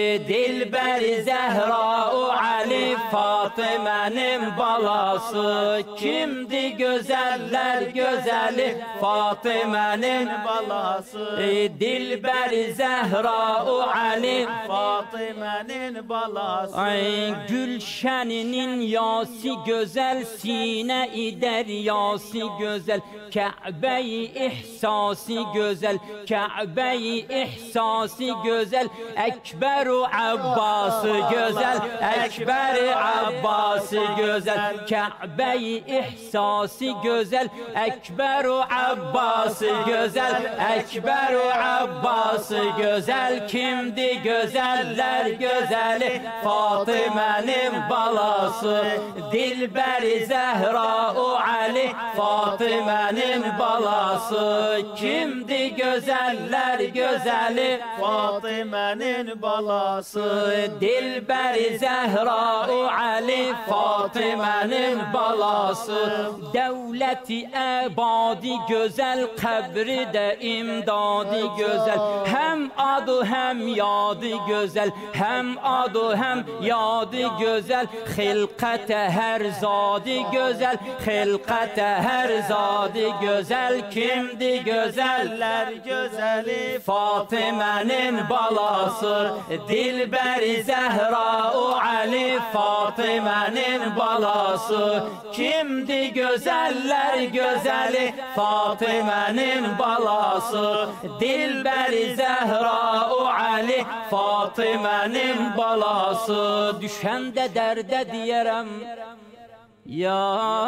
Dilberi Zehra'u Ali Fatime'nin balası. Kimdi gözeller gözeli Fatime'nin balası, Dilberi Zehra'u Ali Fatime'nin balası. Ay gülşeninin yası güzel, sine-i deryası güzel, Kabe-i ihsası güzel, Kabe-i ihsası güzel. Ekber-u Abbas'ı güzel, Ekber-i Abbas'ı güzel, Kabe-i ihsası güzel, Ekber-u Abbas'ı güzel, Ekber-u Abbas'ı güzel. Kimdi gözeller gözeli Fatime'nin balası, Dilberi Zehra'u Ali Fatime'nin balası. Kimdi gözeller gözeli Fatime'nin balası, Dilberi Zehra'u o Ali Fatime'nin balası. Devleti ebadi güzel, kabri de imdadi güzel. Hem adı hem yadı güzel, hem adı hem yadı güzel. Hilkate her zadi güzel, hilkate her zadi güzel. Kimdi güzeller güzeli? Fatime'nin balası. Dilberi Zehra o Ali Fatime'nin balası. Kimdi güzeller güzeli? Fatime'nin balası. Dilberi Zehra o Ali Fatime'nin balası. Düşende derde diyerem ya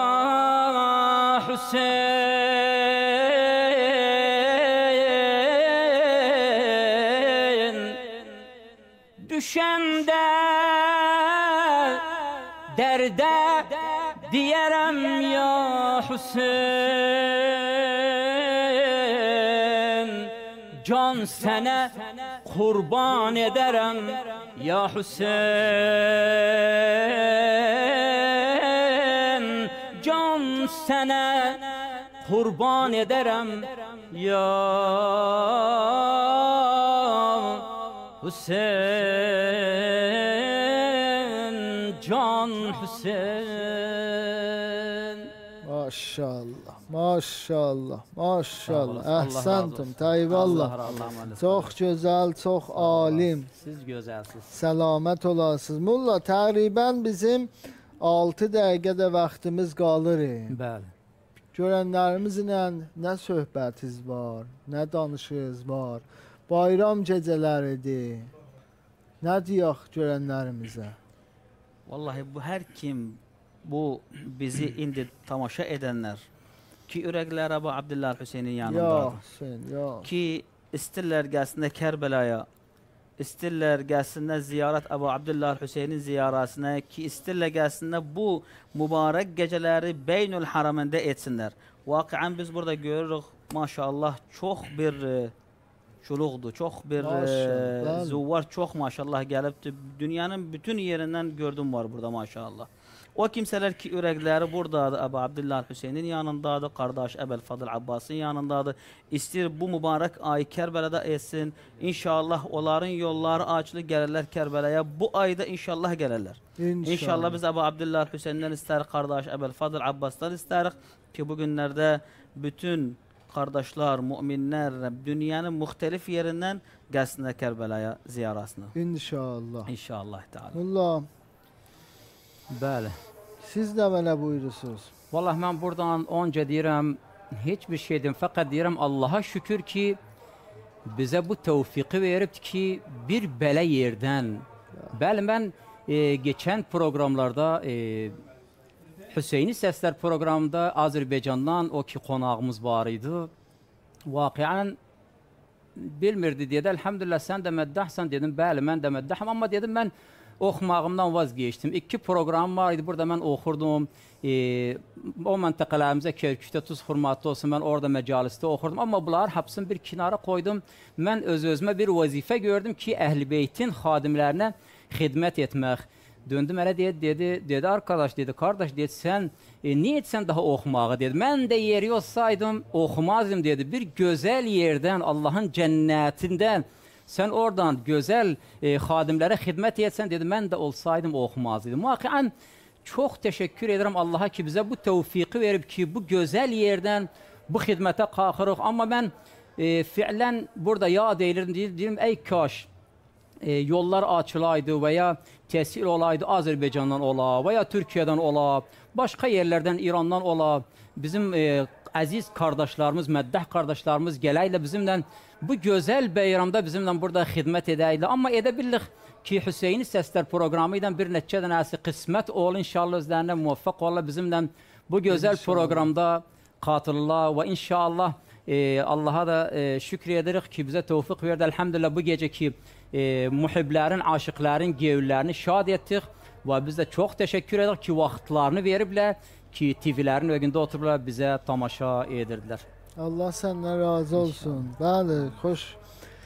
Hüseyin, düşende derde diyerem ya Hüseyin, can sana kurban ederem ya Hüseyin, can sana kurban ederem ya Hüseyin, can Hüseyin. Maşallah, maşallah, maşallah. Ehsentum, teyvallah. Çok güzel, çok alim. Siz güzelsiniz. Selamet olasınız. Mulla, təqribən bizim altı dəqiqədə vaxtımız qalır. Bəli. Görənlərimizlə nə söhbətiniz var, nə danışığınız var. Bayram gecələridir. Nə deyək görənlərimizə? Vallahi bu hər kim, bu bizi indi tamaşa edənlər ki, ürəklər Əbu Abdullah Hüseynin yanındadır. Hüseyin, ya. Ki, istirlər gəlsinlər Kərbəlaya, istirlər gəlsinlər ziyarət Əbu Abdullah Hüseynin ziyarəsinə, ki, istirlər gəlsinlər bu mübarək gecələri Beynül Haraməndə etsinlər. Vaqiən biz burada görürük, maşallah, çox bir şuluqdur, çox bir zuvvar, çox maşallah gəlibdir. Dünyanın bütün yerindən gördüm var burada maşallah. O kimsələr ki, ürəkləri buradadır, Əbu Abdullah Hüseynin yanındadır, qardaş Əbəl Fadıl Abbasın yanındadır. İstir bu mübarək ayı Kərbələdə etsin. İnşallah onların yolları açılı gəlirlər Kərbələyə. Bu ayda inşallah gəlirlər. İnşallah, İnşallah biz Əbu Abdullah Hüseynindən istərik, qardaş Əbəl Fadıl Abbasdan istərik ki, bu günlərdə bütün qardaşlar, müminlər, dünyanın müxtəlif yerindən gəlsinlər Kərbəlaya ziyarəsinə. İnşallah. İnşallah. Mulla. Bəli. Siz də belə buyurursunuz. Vallahi mən buradan onca deyirəm, heç bir şey deyim, fəqət deyirəm Allaha şükür ki, bizə bu tevfiqi veribdir ki, bir belə yerdən. Bəli, mən e, geçən proqramlarda, e, Hüseyni Səslər proqramında Azərbaycandan o ki, qonağımız var idi. Vaqiən bilmirdi, dedi, əlhəmdülillah, sən də məddəhsən, dedim, bəli, mən də məddəhəm, amma dedim, mən oxumağımdan vazgeçtim. İki program var idi, burada mən oxurdum. E, o məntəqələrimizə Kerkükdə tuz xurmatlı olsun, mən orada məcalisdə oxurdum. Amma bunlar hapsını bir kinara qoydum. Mən öz-özümə bir vəzifə gördüm ki, Əhl-i Beytin xadimlərinə xidmət etmək. Döndüm elə dedi, dedi, dedi, arkadaş, dedi, qardaş, dedi, sən e, niyə etsən daha oxumağı, dedi. Mən də yeri olsaydım, oxumazdım, dedi. Bir gözəl yerdən, Allahın cənnətindən, sən oradan gözəl e, xadimlərə xidmət etsən, dedi, mən də olsaydım oxumazdım. Vaqiən çox təşəkkür edirəm Allaha ki, bizə bu tevfiqi verib ki, bu gözəl yerdən bu xidmətə qalxırıq. Amma mən e, fiilən burada yad eylirim, deyirəm, ey kaş, e, yollar açılaydı və ya təhsil olaydı, Azərbaycandan ola və ya Türkiyədən ola, başqa yerlərdən, İrandan ola, bizim e, əziz qardaşlarımız, məddah qardaşlarımız gələklə bizimlə bu gözəl bəyramda bizimlə burada xidmət edəklə. Amma edə bilirik ki, Hüseyni Səslər proqramı ilə bir neçə dənəsi qismət ol, inşallah özlərinə muvaffaq ola bizimlə bu gözəl inşallah proqramda qatılırlar və inşallah e, Allaha da e, şükür edirik ki, bizə tevfiq verdi. Elhamdülillah bu gecə ki, e, muhiblərin, aşıqların gevlərini şad etdik və biz də çox təşəkkür edirik ki, vaxtlarını veriblər ki, T V-lərin önündə otururlar, bizə tamaşa edirdilər. Allah səndən razı olsun. Bəli, xoş.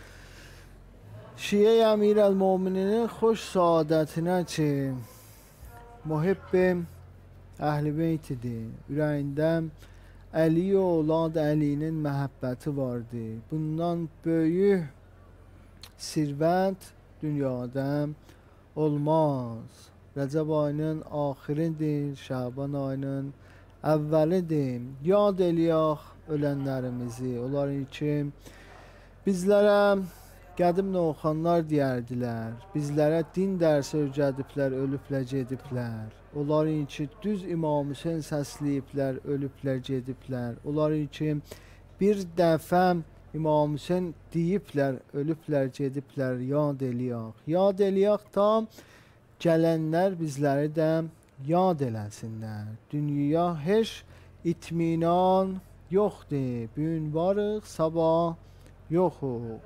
Şiə Əmir əl-Mömininin xoş saadətinə ki, muhibbim Əhl-i Beytidir. Ürəyində Əli oğlad Əlinin məhəbbəti vardır. Bundan böyük sirvət dünyada olmaz. Rəcəb ayının axiridir, Şaban ayının əvvəlidir. Yad eləyək ölənlərimizi. Onlar üçün bizlərə qədim Novxanlar deyərdilər. Bizlərə din dərsi öyrədiblər, ölüblər, gediblər. Onlar üçün düz İmam Hüseyn səsləyiblər, ölüblər, gediblər. Onlar üçün bir dəfə İmam Hüseyn deyiblər, ölüblər, gediblər, yad eləyək. Yad eləyək ta gələnlər bizləri də yad eləsinlər. Dünyaya heç itminan yoxdur. Bugün varıq, sabah yoxuq.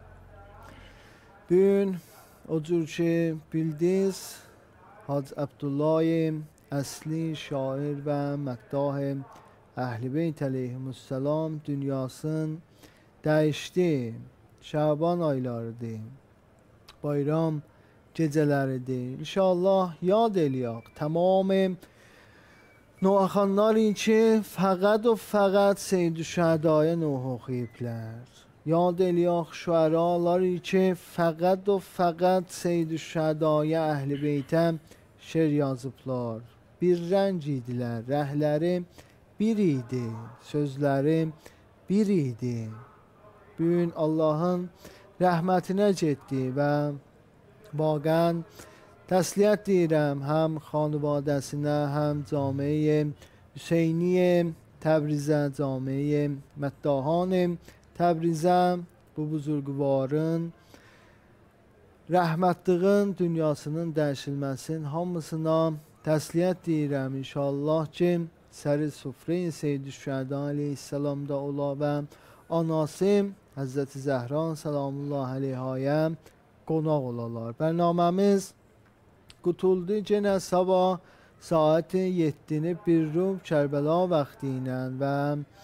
Bugün o cür ki bildiniz Hac Abdullahi əsli şair və məqdah Əhl-i Beyt əleyhimussalam dünyasını dəyişdi. Şaban aylarıdır. Bayram gecələridir. İnşallah yad eləyək. Tamam Noaxanlar için fəqət o fəqət Seyyid-i Şəhədaya Nuh oxuyublər. Yad eləyək şüəralar için fəqət o fəqət Seyyid-i Şəhədaya Əhl-i Beytə şer yazıblar. Bir rəng idilər, rəhləri bir idi, sözləri bir idi. Bugün Allahın rəhmətinə getdi və vaqən təsliyyət deyirəm həm xanvadəsinə, həm camiə Hüseyniyə Təbrizə, camiə Məddahan Təbrizə, bu buzurgvarın rəhmətlığın dünyasının dəyişilməsinin hamısına təsliyyət deyirəm. İnşallah ki, səri sufre-i Seyyid-i Şühəda aleyhissalamda ola və anası Həzrəti Zəhra salamullah aleyhaya qonaq olalar. Bərnaməmiz qutuldu yenə sabah saat yeddini bir rub Kərbəla vaxtı ilə və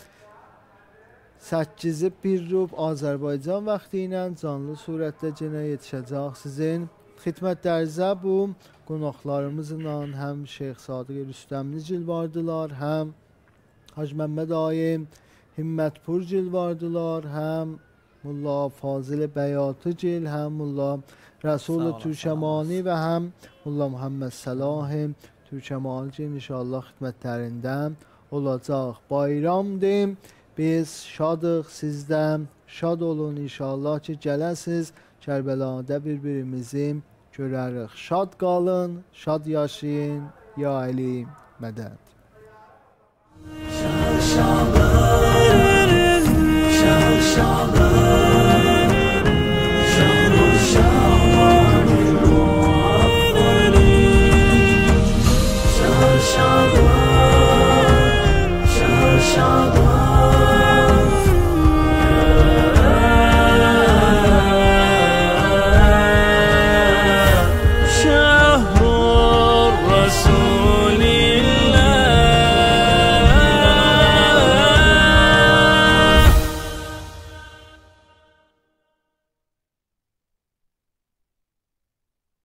səkkizi bir rub Azərbaycan vaxtı ilə canlı surətdə yenə yetişəcək sizin xidmətlərinizə. Bu qonaqlarımızla həm Şeyx Sadiq Rüstəmli vardılar, həm Hacı Məmməd Ağayım Himmətpur vardılar, həm Mulla Fazil Bəyatı gil, həm Mulla Rəsul Türkəmani və həm Mulla Muhammed Səlah Türkəmani gil inşallah xidmətlərində olacaq. Bayramdır, biz şadıq, sizdən şad olun inşallah ki gələsiz Kərbəlada bir-birimizi görərik. Şad qalın, şad yaşayın, ya Əli mədəd. Şal şalır, şal şalır.